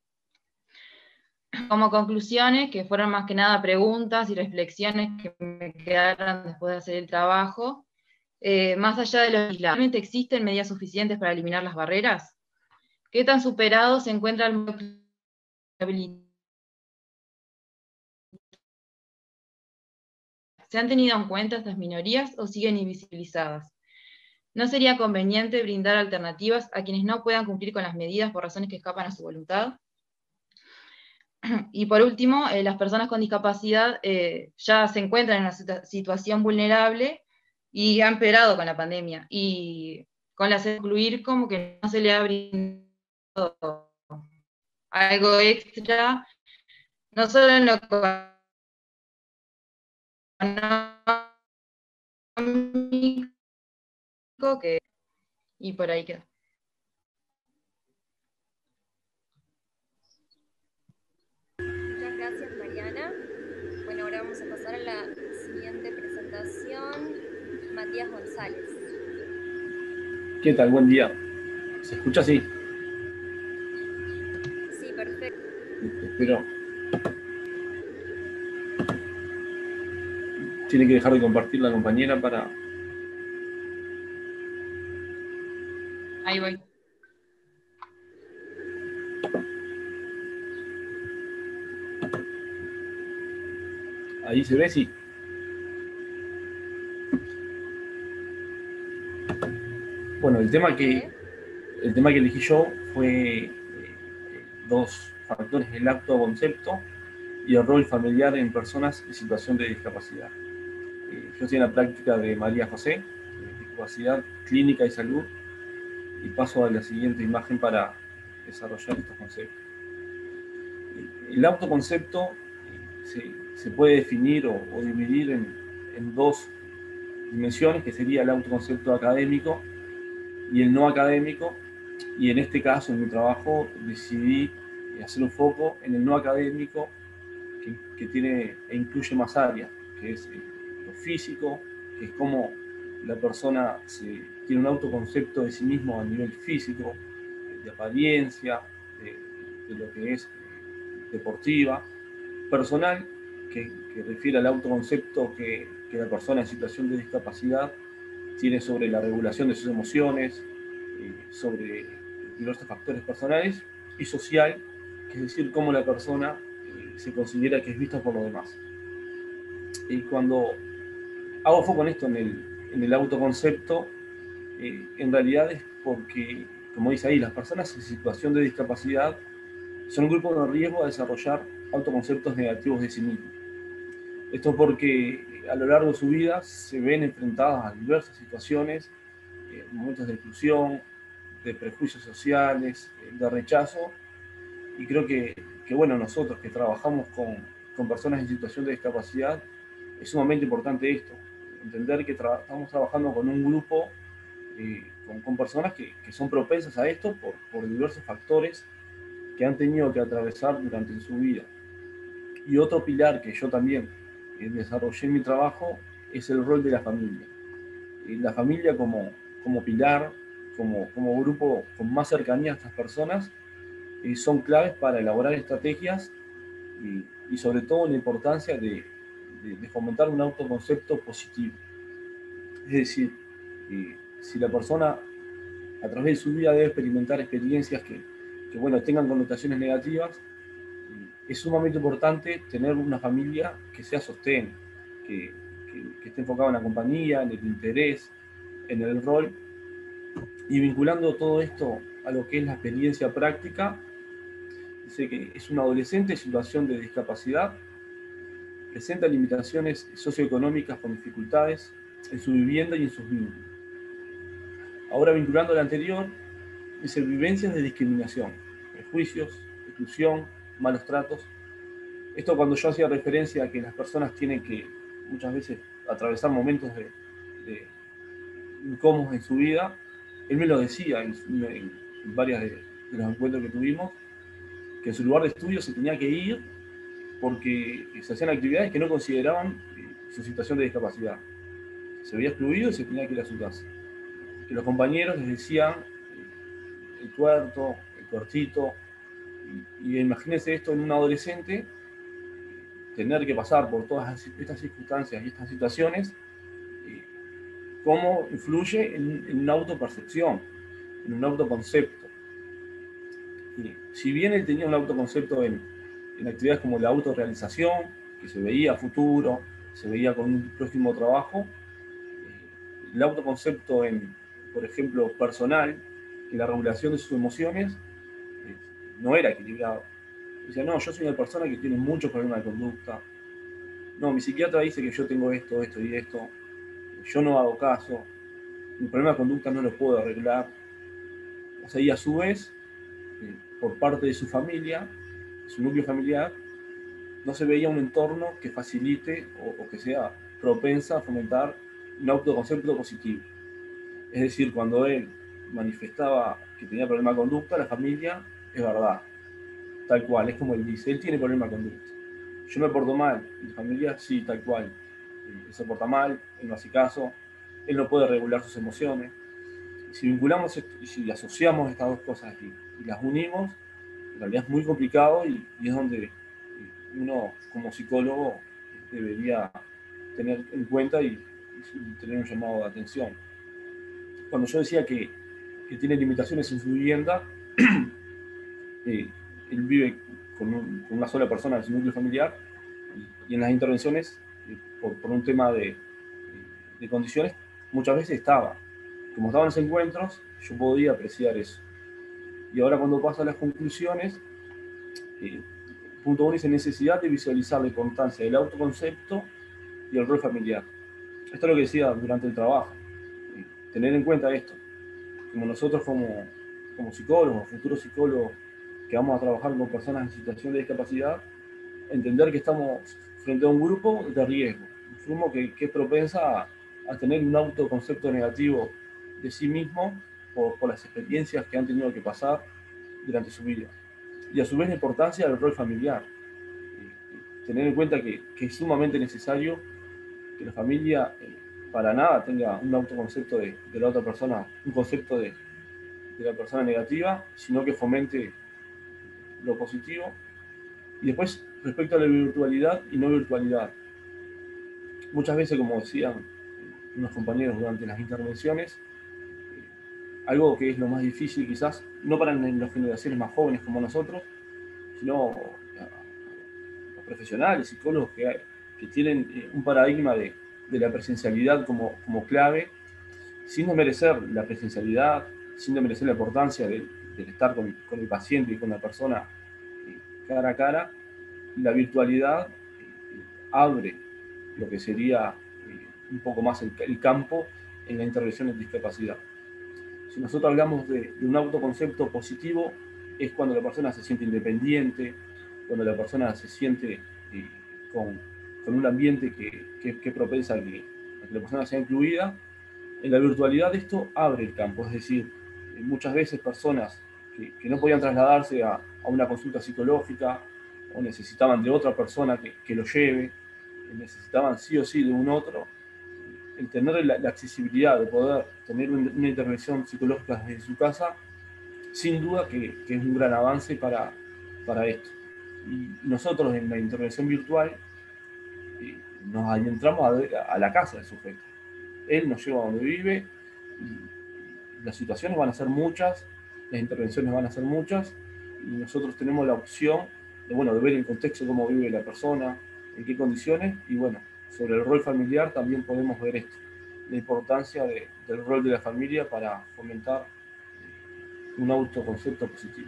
Como conclusiones, que fueron más que nada preguntas y reflexiones que me quedaron después de hacer el trabajo, eh, más allá de lo legislado, ¿realmente existen medidas suficientes para eliminar las barreras? ¿Qué tan superado se encuentra el ¿Se han tenido en cuenta estas minorías o siguen invisibilizadas? ¿No sería conveniente brindar alternativas a quienes no puedan cumplir con las medidas por razones que escapan a su voluntad? Y por último, eh, las personas con discapacidad eh, ya se encuentran en una situación vulnerable y han empeorado con la pandemia. Y con las excluir como que no se le ha brindado algo extra, no solo en lo económico, que, y por ahí queda. gracias, Mariana. Bueno, ahora vamos a pasar a la siguiente presentación. Matías González. ¿Qué tal? Buen día. ¿Se escucha así? Sí, perfecto. Espero. Tiene que dejar de compartir la compañera para... Ahí voy. Ahí se ve, sí. Bueno, el tema que, el tema que elegí yo fue eh, dos factores, el autoconcepto y el rol familiar en personas en situación de discapacidad. Eh, yo estoy en la práctica de María José, eh, discapacidad clínica y salud, y paso a la siguiente imagen para desarrollar estos conceptos. El autoconcepto se, se puede definir o, o dividir en, en dos dimensiones, que sería el autoconcepto académico y el no académico, y en este caso, en mi trabajo, decidí hacer un foco en el no académico, que, que tiene e incluye más áreas, que es lo físico, que es cómo la persona se, tiene un autoconcepto de sí mismo a nivel físico, de apariencia, de, de lo que es deportiva, personal, que, que refiere al autoconcepto que, que la persona en situación de discapacidad tiene sobre la regulación de sus emociones, eh, sobre diversos factores personales, y social, que es decir, cómo la persona eh, se considera que es vista por los demás. Y cuando hago foco en esto, en el, en el autoconcepto, eh, en realidad es porque, como dice ahí, las personas en situación de discapacidad son un grupo de riesgo a desarrollar autoconceptos negativos de sí mismos. Esto porque a lo largo de su vida se ven enfrentadas a diversas situaciones, eh, momentos de exclusión, de prejuicios sociales, eh, de rechazo, y creo que, que bueno, nosotros que trabajamos con, con personas en situación de discapacidad, es sumamente importante esto, entender que tra estamos trabajando con un grupo, eh, con, con personas que, que son propensas a esto por, por diversos factores que han tenido que atravesar durante su vida. Y otro pilar que yo también eh, desarrollé en mi trabajo es el rol de la familia. Eh, la familia como, como pilar, como, como grupo con más cercanía a estas personas, eh, son claves para elaborar estrategias y, y sobre todo la importancia de, de, de fomentar un autoconcepto positivo. Es decir, eh, si la persona a través de su vida debe experimentar experiencias que, que bueno, tengan connotaciones negativas, es sumamente importante tener una familia que sea sostén, que, que, que esté enfocada en la compañía, en el interés, en el rol, y vinculando todo esto a lo que es la experiencia práctica. Dice que es un adolescente en situación de discapacidad, presenta limitaciones socioeconómicas con dificultades en su vivienda y en sus vínculos. Ahora, vinculando al anterior, dice vivencias de discriminación, prejuicios, exclusión, malos tratos. Esto cuando yo hacía referencia a que las personas tienen que muchas veces atravesar momentos de, de incómodos en su vida, él me lo decía en, en, en varios de, de los encuentros que tuvimos, que en su lugar de estudio se tenía que ir porque se hacían actividades que no consideraban su situación de discapacidad. Se veía excluido y se tenía que ir a su casa. Que los compañeros les decían el tuerto, el tuertito, y, y imagínense esto en un adolescente, tener que pasar por todas estas circunstancias y estas situaciones, cómo influye en, en una autopercepción, en un autoconcepto. Y si bien él tenía un autoconcepto en, en actividades como la autorrealización, que se veía a futuro, se veía con un próximo trabajo, el autoconcepto en, por ejemplo, personal, en la regulación de sus emociones, no era equilibrado. Decía, no, yo soy una persona que tiene muchos problemas de conducta. No, mi psiquiatra dice que yo tengo esto, esto y esto. Yo no hago caso. Mi problema de conducta no lo puedo arreglar. O sea, y a su vez, por parte de su familia, su núcleo familiar, no se veía un entorno que facilite o, o que sea propensa a fomentar un autoconcepto positivo. Es decir, cuando él manifestaba que tenía problema de conducta, la familia, es verdad, tal cual, es como él dice, él tiene problema de conducta. yo me porto mal, mi familia sí, tal cual. Él se porta mal, él no hace caso, él no puede regular sus emociones. Y si vinculamos esto, y si asociamos estas dos cosas y, y las unimos, en realidad es muy complicado y, y es donde uno como psicólogo debería tener en cuenta y, y tener un llamado de atención. Cuando yo decía que, que tiene limitaciones en su vivienda, eh, él vive con, un, con una sola persona en su núcleo familiar y, y en las intervenciones, eh, por, por un tema de, de condiciones, muchas veces estaba. Como estaban los encuentros, yo podía apreciar eso. Y ahora cuando paso a las conclusiones, eh, punto uno dice necesidad de visualizar la importancia del autoconcepto y el rol familiar. Esto es lo que decía durante el trabajo. Eh, tener en cuenta esto. Como nosotros como, como psicólogos, futuros psicólogos que vamos a trabajar con personas en situación de discapacidad, entender que estamos frente a un grupo de riesgo, un grupo que, que es propensa a, a tener un autoconcepto negativo de sí mismo por, por las experiencias que han tenido que pasar durante su vida. Y a su vez la importancia del rol familiar. Tener en cuenta que, que es sumamente necesario que la familia eh, para nada tenga un autoconcepto de, de la otra persona, un concepto de, de la persona negativa, sino que fomente lo positivo. Y después, respecto a la virtualidad y no virtualidad. Muchas veces, como decían unos compañeros durante las intervenciones, algo que es lo más difícil quizás, no para las generaciones más jóvenes como nosotros, sino los profesionales, psicólogos que, que tienen un paradigma de, de la presencialidad como, como clave, sin desmerecer la presencialidad, sin desmerecer la importancia de, de estar con, con el paciente y con la persona cara a cara. La virtualidad abre lo que sería un poco más el, el campo en la intervención en discapacidad. Si nosotros hablamos de, de un autoconcepto positivo, es cuando la persona se siente independiente, cuando la persona se siente eh, con, con un ambiente que, que, que propensa a que, a que la persona sea incluida. En la virtualidad esto abre el campo, es decir, eh, muchas veces personas que, que no podían trasladarse a, a una consulta psicológica o necesitaban de otra persona que, que lo lleve, necesitaban sí o sí de un otro, el tener la, la accesibilidad de poder tener un, una intervención psicológica desde su casa, sin duda que, que es un gran avance para, para esto. Y nosotros en la intervención virtual eh, nos adentramos a, a la casa del sujeto. Él nos lleva a donde vive, y las situaciones van a ser muchas, las intervenciones van a ser muchas, y nosotros tenemos la opción de, bueno, de ver el contexto, cómo vive la persona, en qué condiciones, y bueno, sobre el rol familiar también podemos ver esto, la importancia de, del rol de la familia para fomentar un autoconcepto positivo.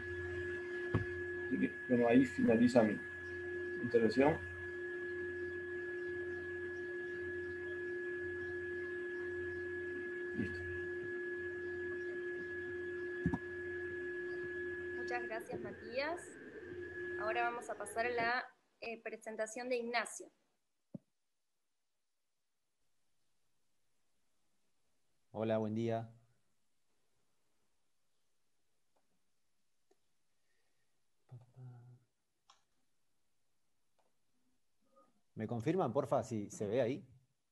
Así que, bueno, ahí finaliza mi intervención. Listo. Muchas gracias, Matías. Ahora vamos a pasar a la eh, presentación de Ignacio. Hola, buen día. ¿Me confirman, porfa, si se ve ahí?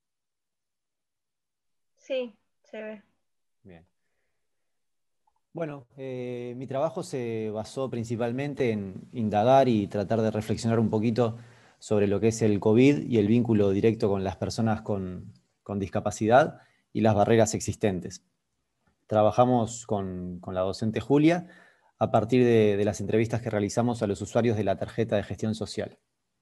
Sí, se ve. Bien. Bueno, eh, mi trabajo se basó principalmente en indagar y tratar de reflexionar un poquito sobre lo que es el COVID y el vínculo directo con las personas con, con discapacidad y las barreras existentes. Trabajamos con, con la docente Julia a partir de, de las entrevistas que realizamos a los usuarios de la tarjeta de gestión social.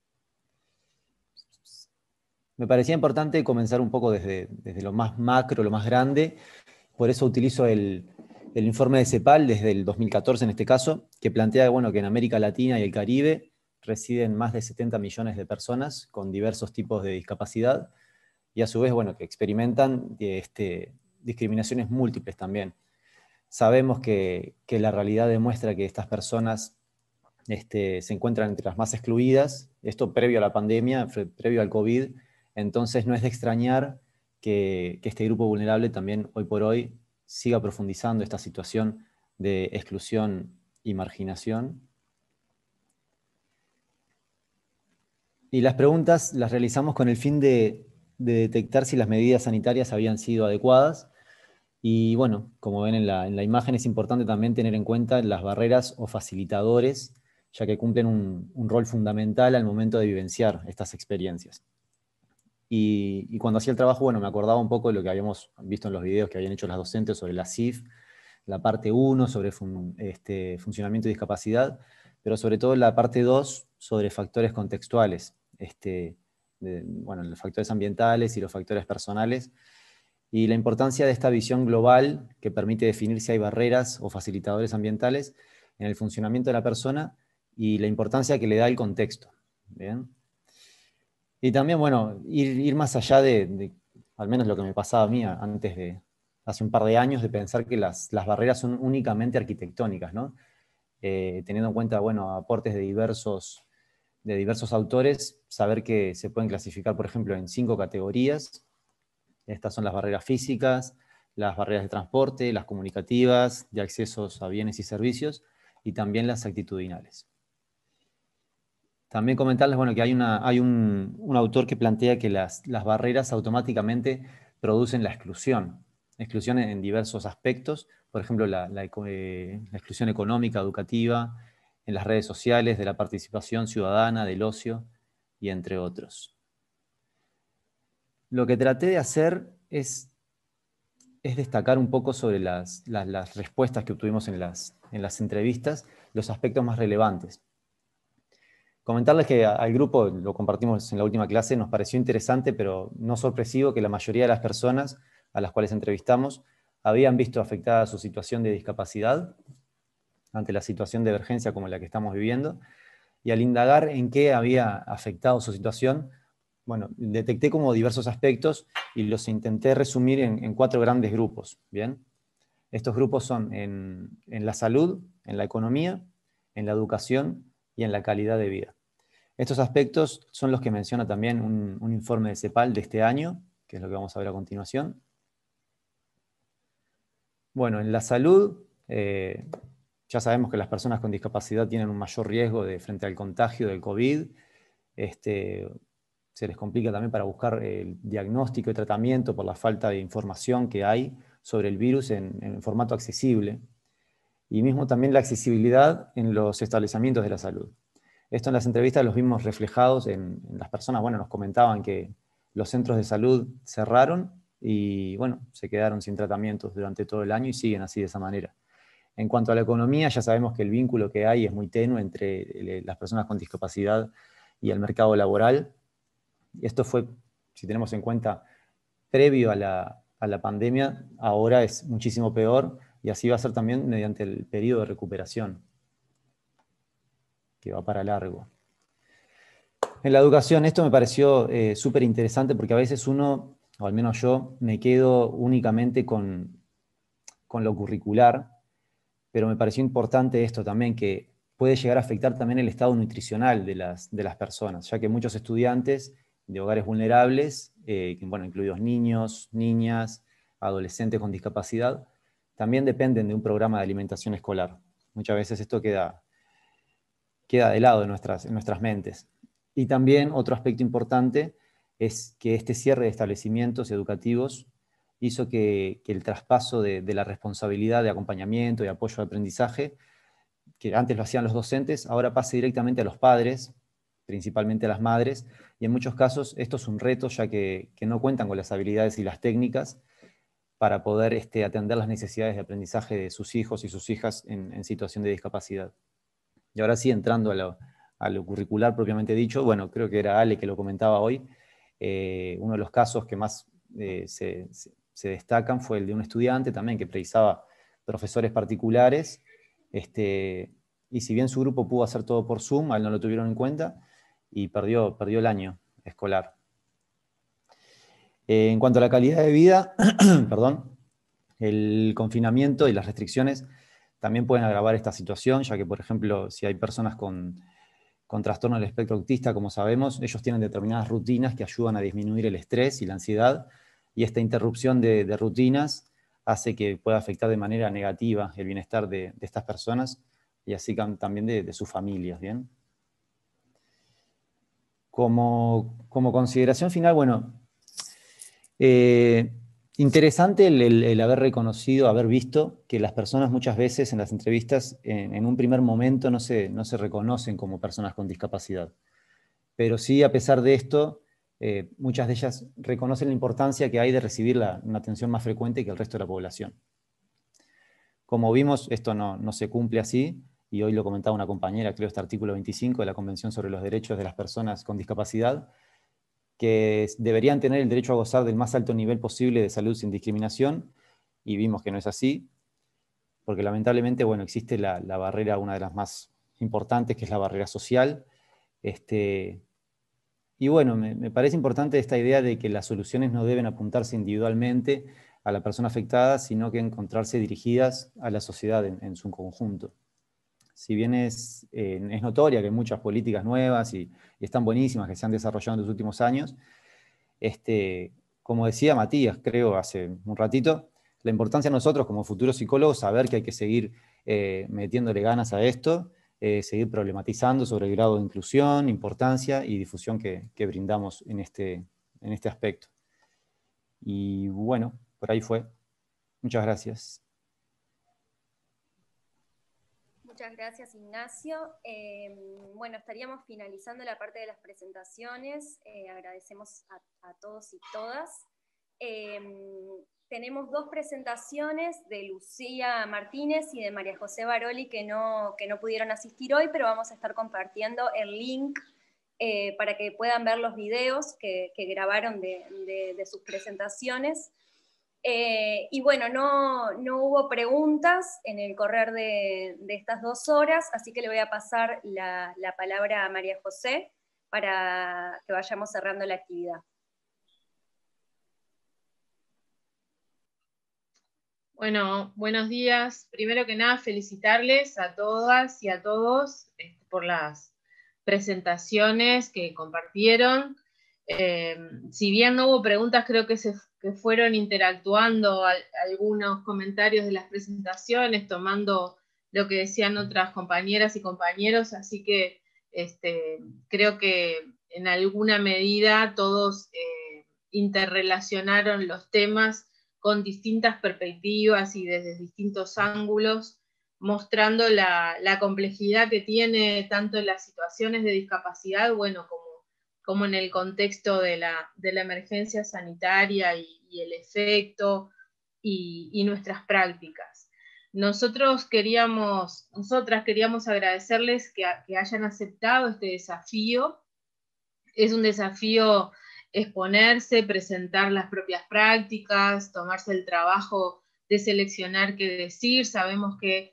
Me parecía importante comenzar un poco desde, desde lo más macro, lo más grande, por eso utilizo el, el informe de CEPAL desde el dos mil catorce en este caso, que plantea bueno, que en América Latina y el Caribe residen más de setenta millones de personas con diversos tipos de discapacidad y a su vez bueno, que experimentan este, discriminaciones múltiples también. Sabemos que, que la realidad demuestra que estas personas este, se encuentran entre las más excluidas, esto previo a la pandemia, previo al COVID, entonces no es de extrañar que, que este grupo vulnerable también hoy por hoy siga profundizando esta situación de exclusión y marginación. Y las preguntas las realizamos con el fin de, de detectar si las medidas sanitarias habían sido adecuadas. Y bueno, como ven en la, en la imagen, es importante también tener en cuenta las barreras o facilitadores, ya que cumplen un, un rol fundamental al momento de vivenciar estas experiencias. Y, y cuando hacía el trabajo, bueno, me acordaba un poco de lo que habíamos visto en los videos que habían hecho las docentes sobre la C I F, la parte uno sobre fun, este, funcionamiento y discapacidad, pero sobre todo la parte dos sobre factores contextuales, este, de, bueno, los factores ambientales y los factores personales, y la importancia de esta visión global que permite definir si hay barreras o facilitadores ambientales en el funcionamiento de la persona y la importancia que le da el contexto. ¿Bien? Y también, bueno, ir, ir más allá de, de, al menos lo que me pasaba a mí antes de, hace un par de años, de pensar que las, las barreras son únicamente arquitectónicas, ¿no? Eh, teniendo en cuenta, bueno, aportes de diversos, de diversos autores, saber que se pueden clasificar, por ejemplo, en cinco categorías. Estas son las barreras físicas, las barreras de transporte, las comunicativas, de accesos a bienes y servicios, y también las actitudinales. También comentarles, bueno, que hay, una, hay un, un autor que plantea que las, las barreras automáticamente producen la exclusión. Exclusión en diversos aspectos, por ejemplo, la, la, eh, la exclusión económica, educativa, en las redes sociales, de la participación ciudadana, del ocio, y entre otros. Lo que traté de hacer es, es destacar un poco sobre las, las, las respuestas que obtuvimos en las, en las entrevistas, los aspectos más relevantes. Comentarles que al grupo, lo compartimos en la última clase, nos pareció interesante, pero no sorpresivo, que la mayoría de las personas a las cuales entrevistamos habían visto afectada su situación de discapacidad ante la situación de emergencia como la que estamos viviendo, y al indagar en qué había afectado su situación, bueno, detecté como diversos aspectos y los intenté resumir en, en cuatro grandes grupos. ¿Bien? Estos grupos son en, en la salud, en la economía, en la educación y en la calidad de vida. Estos aspectos son los que menciona también un, un informe de CEPAL de este año, que es lo que vamos a ver a continuación. Bueno, en la salud, eh, ya sabemos que las personas con discapacidad tienen un mayor riesgo de, frente al contagio del COVID. Este, se les complica también para buscar el diagnóstico y tratamiento por la falta de información que hay sobre el virus en, en formato accesible. Y mismo también la accesibilidad en los establecimientos de la salud. Esto en las entrevistas los vimos reflejados en, en las personas, bueno, nos comentaban que los centros de salud cerraron y, bueno, se quedaron sin tratamientos durante todo el año y siguen así de esa manera. En cuanto a la economía, ya sabemos que el vínculo que hay es muy tenue entre las personas con discapacidad y el mercado laboral. Y esto fue, si tenemos en cuenta, previo a la, a la pandemia, ahora es muchísimo peor y así va a ser también mediante el periodo de recuperación, que va para largo. En la educación, esto me pareció eh, súper interesante porque a veces uno, o al menos yo, me quedo únicamente con, con lo curricular, pero me pareció importante esto también, que puede llegar a afectar también el estado nutricional de las, de las personas, ya que muchos estudiantes de hogares vulnerables, eh, bueno, incluidos niños, niñas, adolescentes con discapacidad, también dependen de un programa de alimentación escolar. Muchas veces esto queda... queda de lado en nuestras, en nuestras mentes. Y también otro aspecto importante es que este cierre de establecimientos educativos hizo que, que el traspaso de, de la responsabilidad de acompañamiento y apoyo al aprendizaje, que antes lo hacían los docentes, ahora pase directamente a los padres, principalmente a las madres, y en muchos casos esto es un reto, ya que, que no cuentan con las habilidades y las técnicas para poder este, atender las necesidades de aprendizaje de sus hijos y sus hijas en, en situación de discapacidad. Y ahora sí, entrando a lo, a lo curricular propiamente dicho, bueno, creo que era Ale que lo comentaba hoy, eh, uno de los casos que más eh, se, se, se destacan fue el de un estudiante también que precisaba profesores particulares, este, y si bien su grupo pudo hacer todo por Zoom, a él no lo tuvieron en cuenta, y perdió, perdió el año escolar. Eh, en cuanto a la calidad de vida, perdón, el confinamiento y las restricciones también pueden agravar esta situación, ya que, por ejemplo, si hay personas con, con trastorno del espectro autista, como sabemos, ellos tienen determinadas rutinas que ayudan a disminuir el estrés y la ansiedad, y esta interrupción de, de rutinas hace que pueda afectar de manera negativa el bienestar de, de estas personas, y así también de, de sus familias, ¿bien? como, como consideración final, bueno, eh, interesante el, el, el haber reconocido, haber visto que las personas muchas veces en las entrevistas, en, en un primer momento no se, no se reconocen como personas con discapacidad. Pero sí, a pesar de esto, eh, muchas de ellas reconocen la importancia que hay de recibir la, una atención más frecuente que el resto de la población. Como vimos, esto no, no se cumple así, y hoy lo comentaba una compañera, creo este artículo veinticinco de la Convención sobre los Derechos de las Personas con Discapacidad, que deberían tener el derecho a gozar del más alto nivel posible de salud sin discriminación, y vimos que no es así, porque lamentablemente, bueno, existe la, la barrera, una de las más importantes, que es la barrera social. Este, y bueno, me, me parece importante esta idea de que las soluciones no deben apuntarse individualmente a la persona afectada, sino que encontrarse dirigidas a la sociedad en, en su conjunto. Si bien es, eh, es notoria que hay muchas políticas nuevas y, y están buenísimas que se han desarrollado en los últimos años, este, como decía Matías, creo, hace un ratito, la importancia a nosotros como futuros psicólogos saber que hay que seguir eh, metiéndole ganas a esto, eh, seguir problematizando sobre el grado de inclusión, importancia y difusión que, que brindamos en este, en este aspecto. Y bueno, por ahí fue. Muchas gracias. Muchas gracias, Ignacio. Eh, bueno, estaríamos finalizando la parte de las presentaciones. Eh, agradecemos a, a todos y todas. Eh, tenemos dos presentaciones de Lucía Martínez y de María José Baroli que no, que no pudieron asistir hoy, pero vamos a estar compartiendo el link eh, para que puedan ver los videos que, que grabaron de, de, de sus presentaciones. Eh, y bueno, no, no hubo preguntas en el correr de, de estas dos horas, así que le voy a pasar la, la palabra a María José para que vayamos cerrando la actividad. Bueno, buenos días. Primero que nada, felicitarles a todas y a todos este, por las presentaciones que compartieron. Eh, si bien no hubo preguntas, creo que, se, que fueron interactuando al, algunos comentarios de las presentaciones, tomando lo que decían otras compañeras y compañeros, así que este, creo que en alguna medida todos eh, interrelacionaron los temas con distintas perspectivas y desde distintos ángulos, mostrando la, la complejidad que tiene tanto en las situaciones de discapacidad, bueno, como, como en el contexto de la, de la emergencia sanitaria y, y el efecto y, y nuestras prácticas. Nosotros queríamos, nosotras queríamos agradecerles que, que hayan aceptado este desafío. Es un desafío exponerse, presentar las propias prácticas, tomarse el trabajo de seleccionar qué decir. Sabemos que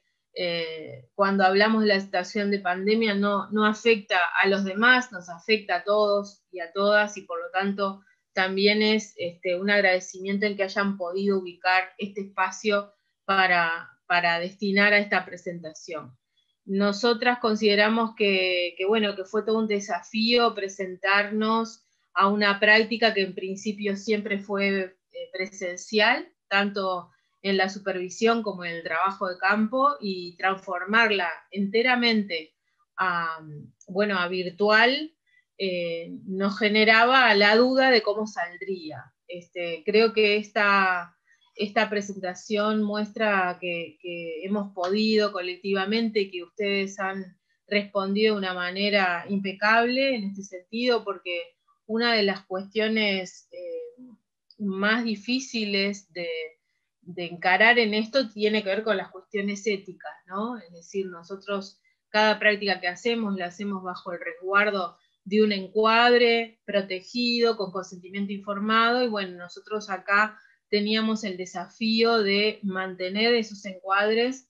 eh, cuando hablamos de la situación de pandemia no, no afecta a los demás, nos afecta a todos y a todas, y por lo tanto también es este, un agradecimiento en que hayan podido ubicar este espacio para, para destinar a esta presentación. Nosotras consideramos que, que, bueno, que fue todo un desafío presentarnos a una práctica que en principio siempre fue eh, presencial, tanto en la supervisión como en el trabajo de campo, y transformarla enteramente a, bueno, a virtual, eh, nos generaba la duda de cómo saldría. Este, creo que esta, esta presentación muestra que, que hemos podido colectivamente, que ustedes han respondido de una manera impecable en este sentido, porque una de las cuestiones eh, más difíciles de, de encarar en esto tiene que ver con las cuestiones éticas, ¿no? Es decir, nosotros cada práctica que hacemos la hacemos bajo el resguardo de un encuadre protegido, con consentimiento informado, y bueno, nosotros acá teníamos el desafío de mantener esos encuadres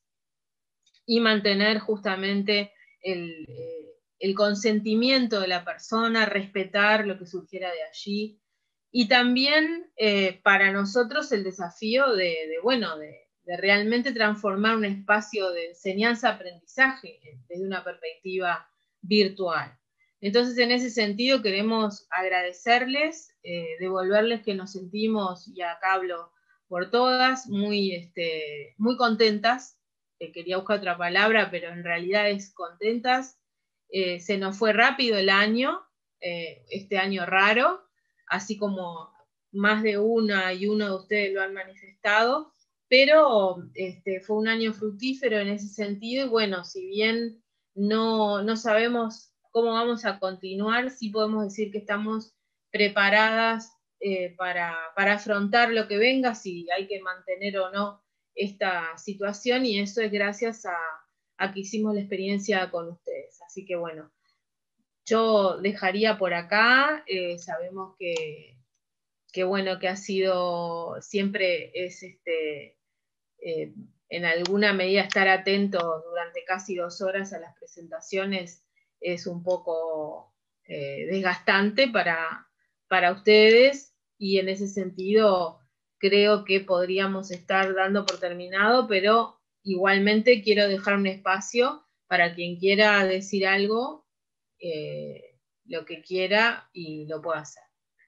y mantener justamente el... Eh, el consentimiento de la persona, respetar lo que surgiera de allí, y también eh, para nosotros el desafío de, de bueno, de, de realmente transformar un espacio de enseñanza-aprendizaje desde una perspectiva virtual. Entonces, en ese sentido queremos agradecerles, eh, devolverles que nos sentimos, y acá hablo por todas, muy, este, muy contentas, eh, quería buscar otra palabra, pero en realidad es contentas. Eh, se nos fue rápido el año, eh, este año raro, así como más de una y uno de ustedes lo han manifestado, pero este, fue un año fructífero en ese sentido, y bueno, si bien no, no sabemos cómo vamos a continuar, sí podemos decir que estamos preparadas eh, para, para afrontar lo que venga, si hay que mantener o no esta situación, y eso es gracias a, a que hicimos la experiencia con ustedes. Así que bueno, yo dejaría por acá, eh, sabemos que, que bueno, que ha sido, siempre es este, eh, en alguna medida estar atento durante casi dos horas a las presentaciones es un poco eh, desgastante para, para ustedes, y en ese sentido creo que podríamos estar dando por terminado, pero igualmente quiero dejar un espacio para quien quiera decir algo, eh, lo que quiera y lo pueda hacer.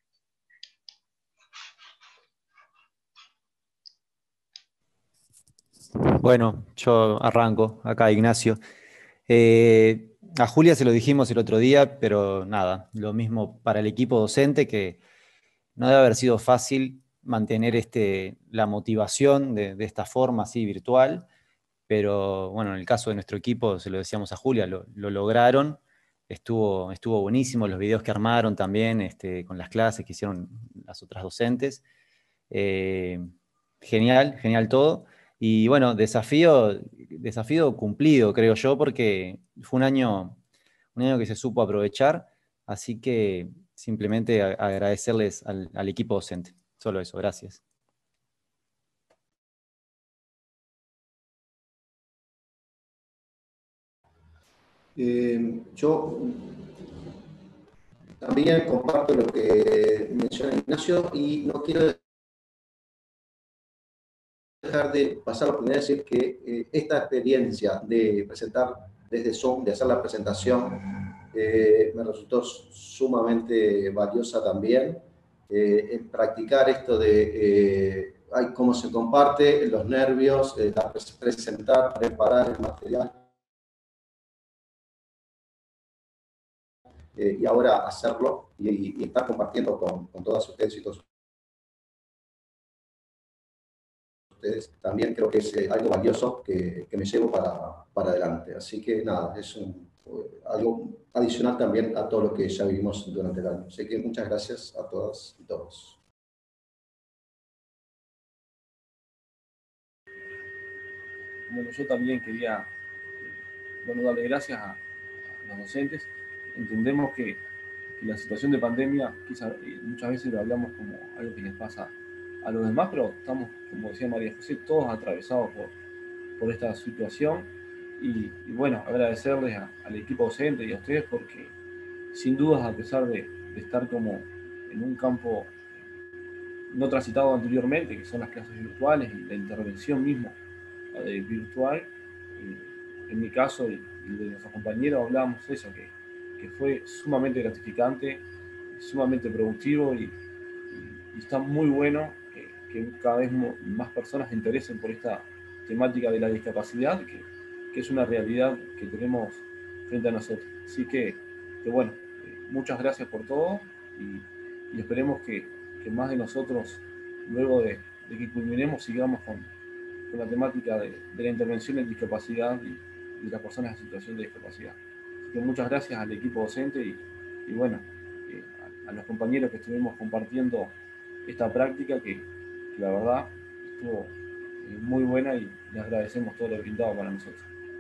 Bueno, yo arranco acá, Ignacio. Eh, a Julia se lo dijimos el otro día, pero nada, lo mismo para el equipo docente, que no debe haber sido fácil mantener este, la motivación de, de esta forma así virtual, pero bueno, en el caso de nuestro equipo, se lo decíamos a Julia, lo, lo lograron, estuvo, estuvo buenísimo, los videos que armaron también, este, con las clases que hicieron las otras docentes. Eh, genial, genial todo. Y bueno, desafío, desafío cumplido, creo yo, porque fue un año, un año que se supo aprovechar, así que simplemente agradecerles al, al equipo docente. Solo eso, gracias. Eh, yo también comparto lo que menciona Ignacio y no quiero dejar de pasar la oportunidad de decir que eh, esta experiencia de presentar desde Zoom, de hacer la presentación, eh, me resultó sumamente valiosa también. Eh, en practicar esto de eh, ay, cómo se comparte, los nervios, eh, la presentar, preparar el material. Eh, y ahora hacerlo y, y estar compartiendo con, con todas ustedes y todos ustedes, también creo que es eh, algo valioso que, que me llevo para, para adelante. Así que nada, es un, algo adicional también a todo lo que ya vivimos durante el año. Así que muchas gracias a todas y todos. Bueno, yo también quería bueno, darle gracias a, a los docentes. Entendemos que, que la situación de pandemia, quizás muchas veces lo hablamos como algo que les pasa a los demás, pero estamos, como decía María José, todos atravesados por, por esta situación. Y, y bueno, agradecerles a, al equipo docente y a ustedes porque sin dudas, a pesar de, de estar como en un campo no transitado anteriormente, que son las clases virtuales y la intervención misma eh, virtual, eh, en mi caso y, y de nuestros compañeros hablábamos eso, que, que fue sumamente gratificante, sumamente productivo y, y, y está muy bueno que, que cada vez más personas se interesen por esta temática de la discapacidad, que, que es una realidad que tenemos frente a nosotros. Así que, que bueno, eh, muchas gracias por todo y, y esperemos que, que más de nosotros, luego de, de que culminemos, sigamos con, con la temática de, de la intervención en discapacidad y, y las personas en situación de discapacidad. Así que muchas gracias al equipo docente y, y bueno, eh, a, a los compañeros que estuvimos compartiendo esta práctica que, que la verdad estuvo eh, muy buena y les agradecemos todo lo brindado para nosotros.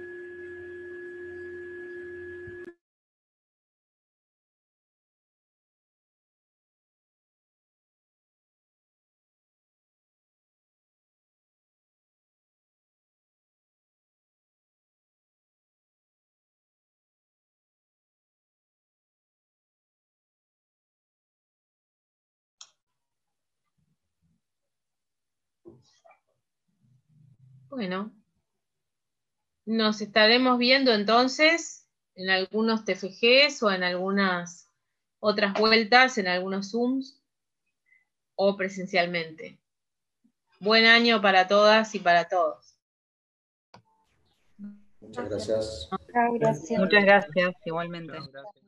Bueno, nos estaremos viendo entonces en algunos T F Gs o en algunas otras vueltas, en algunos Zooms o presencialmente. Buen año para todas y para todos. Muchas gracias. Muchas gracias. Muchas gracias, igualmente. Muchas gracias.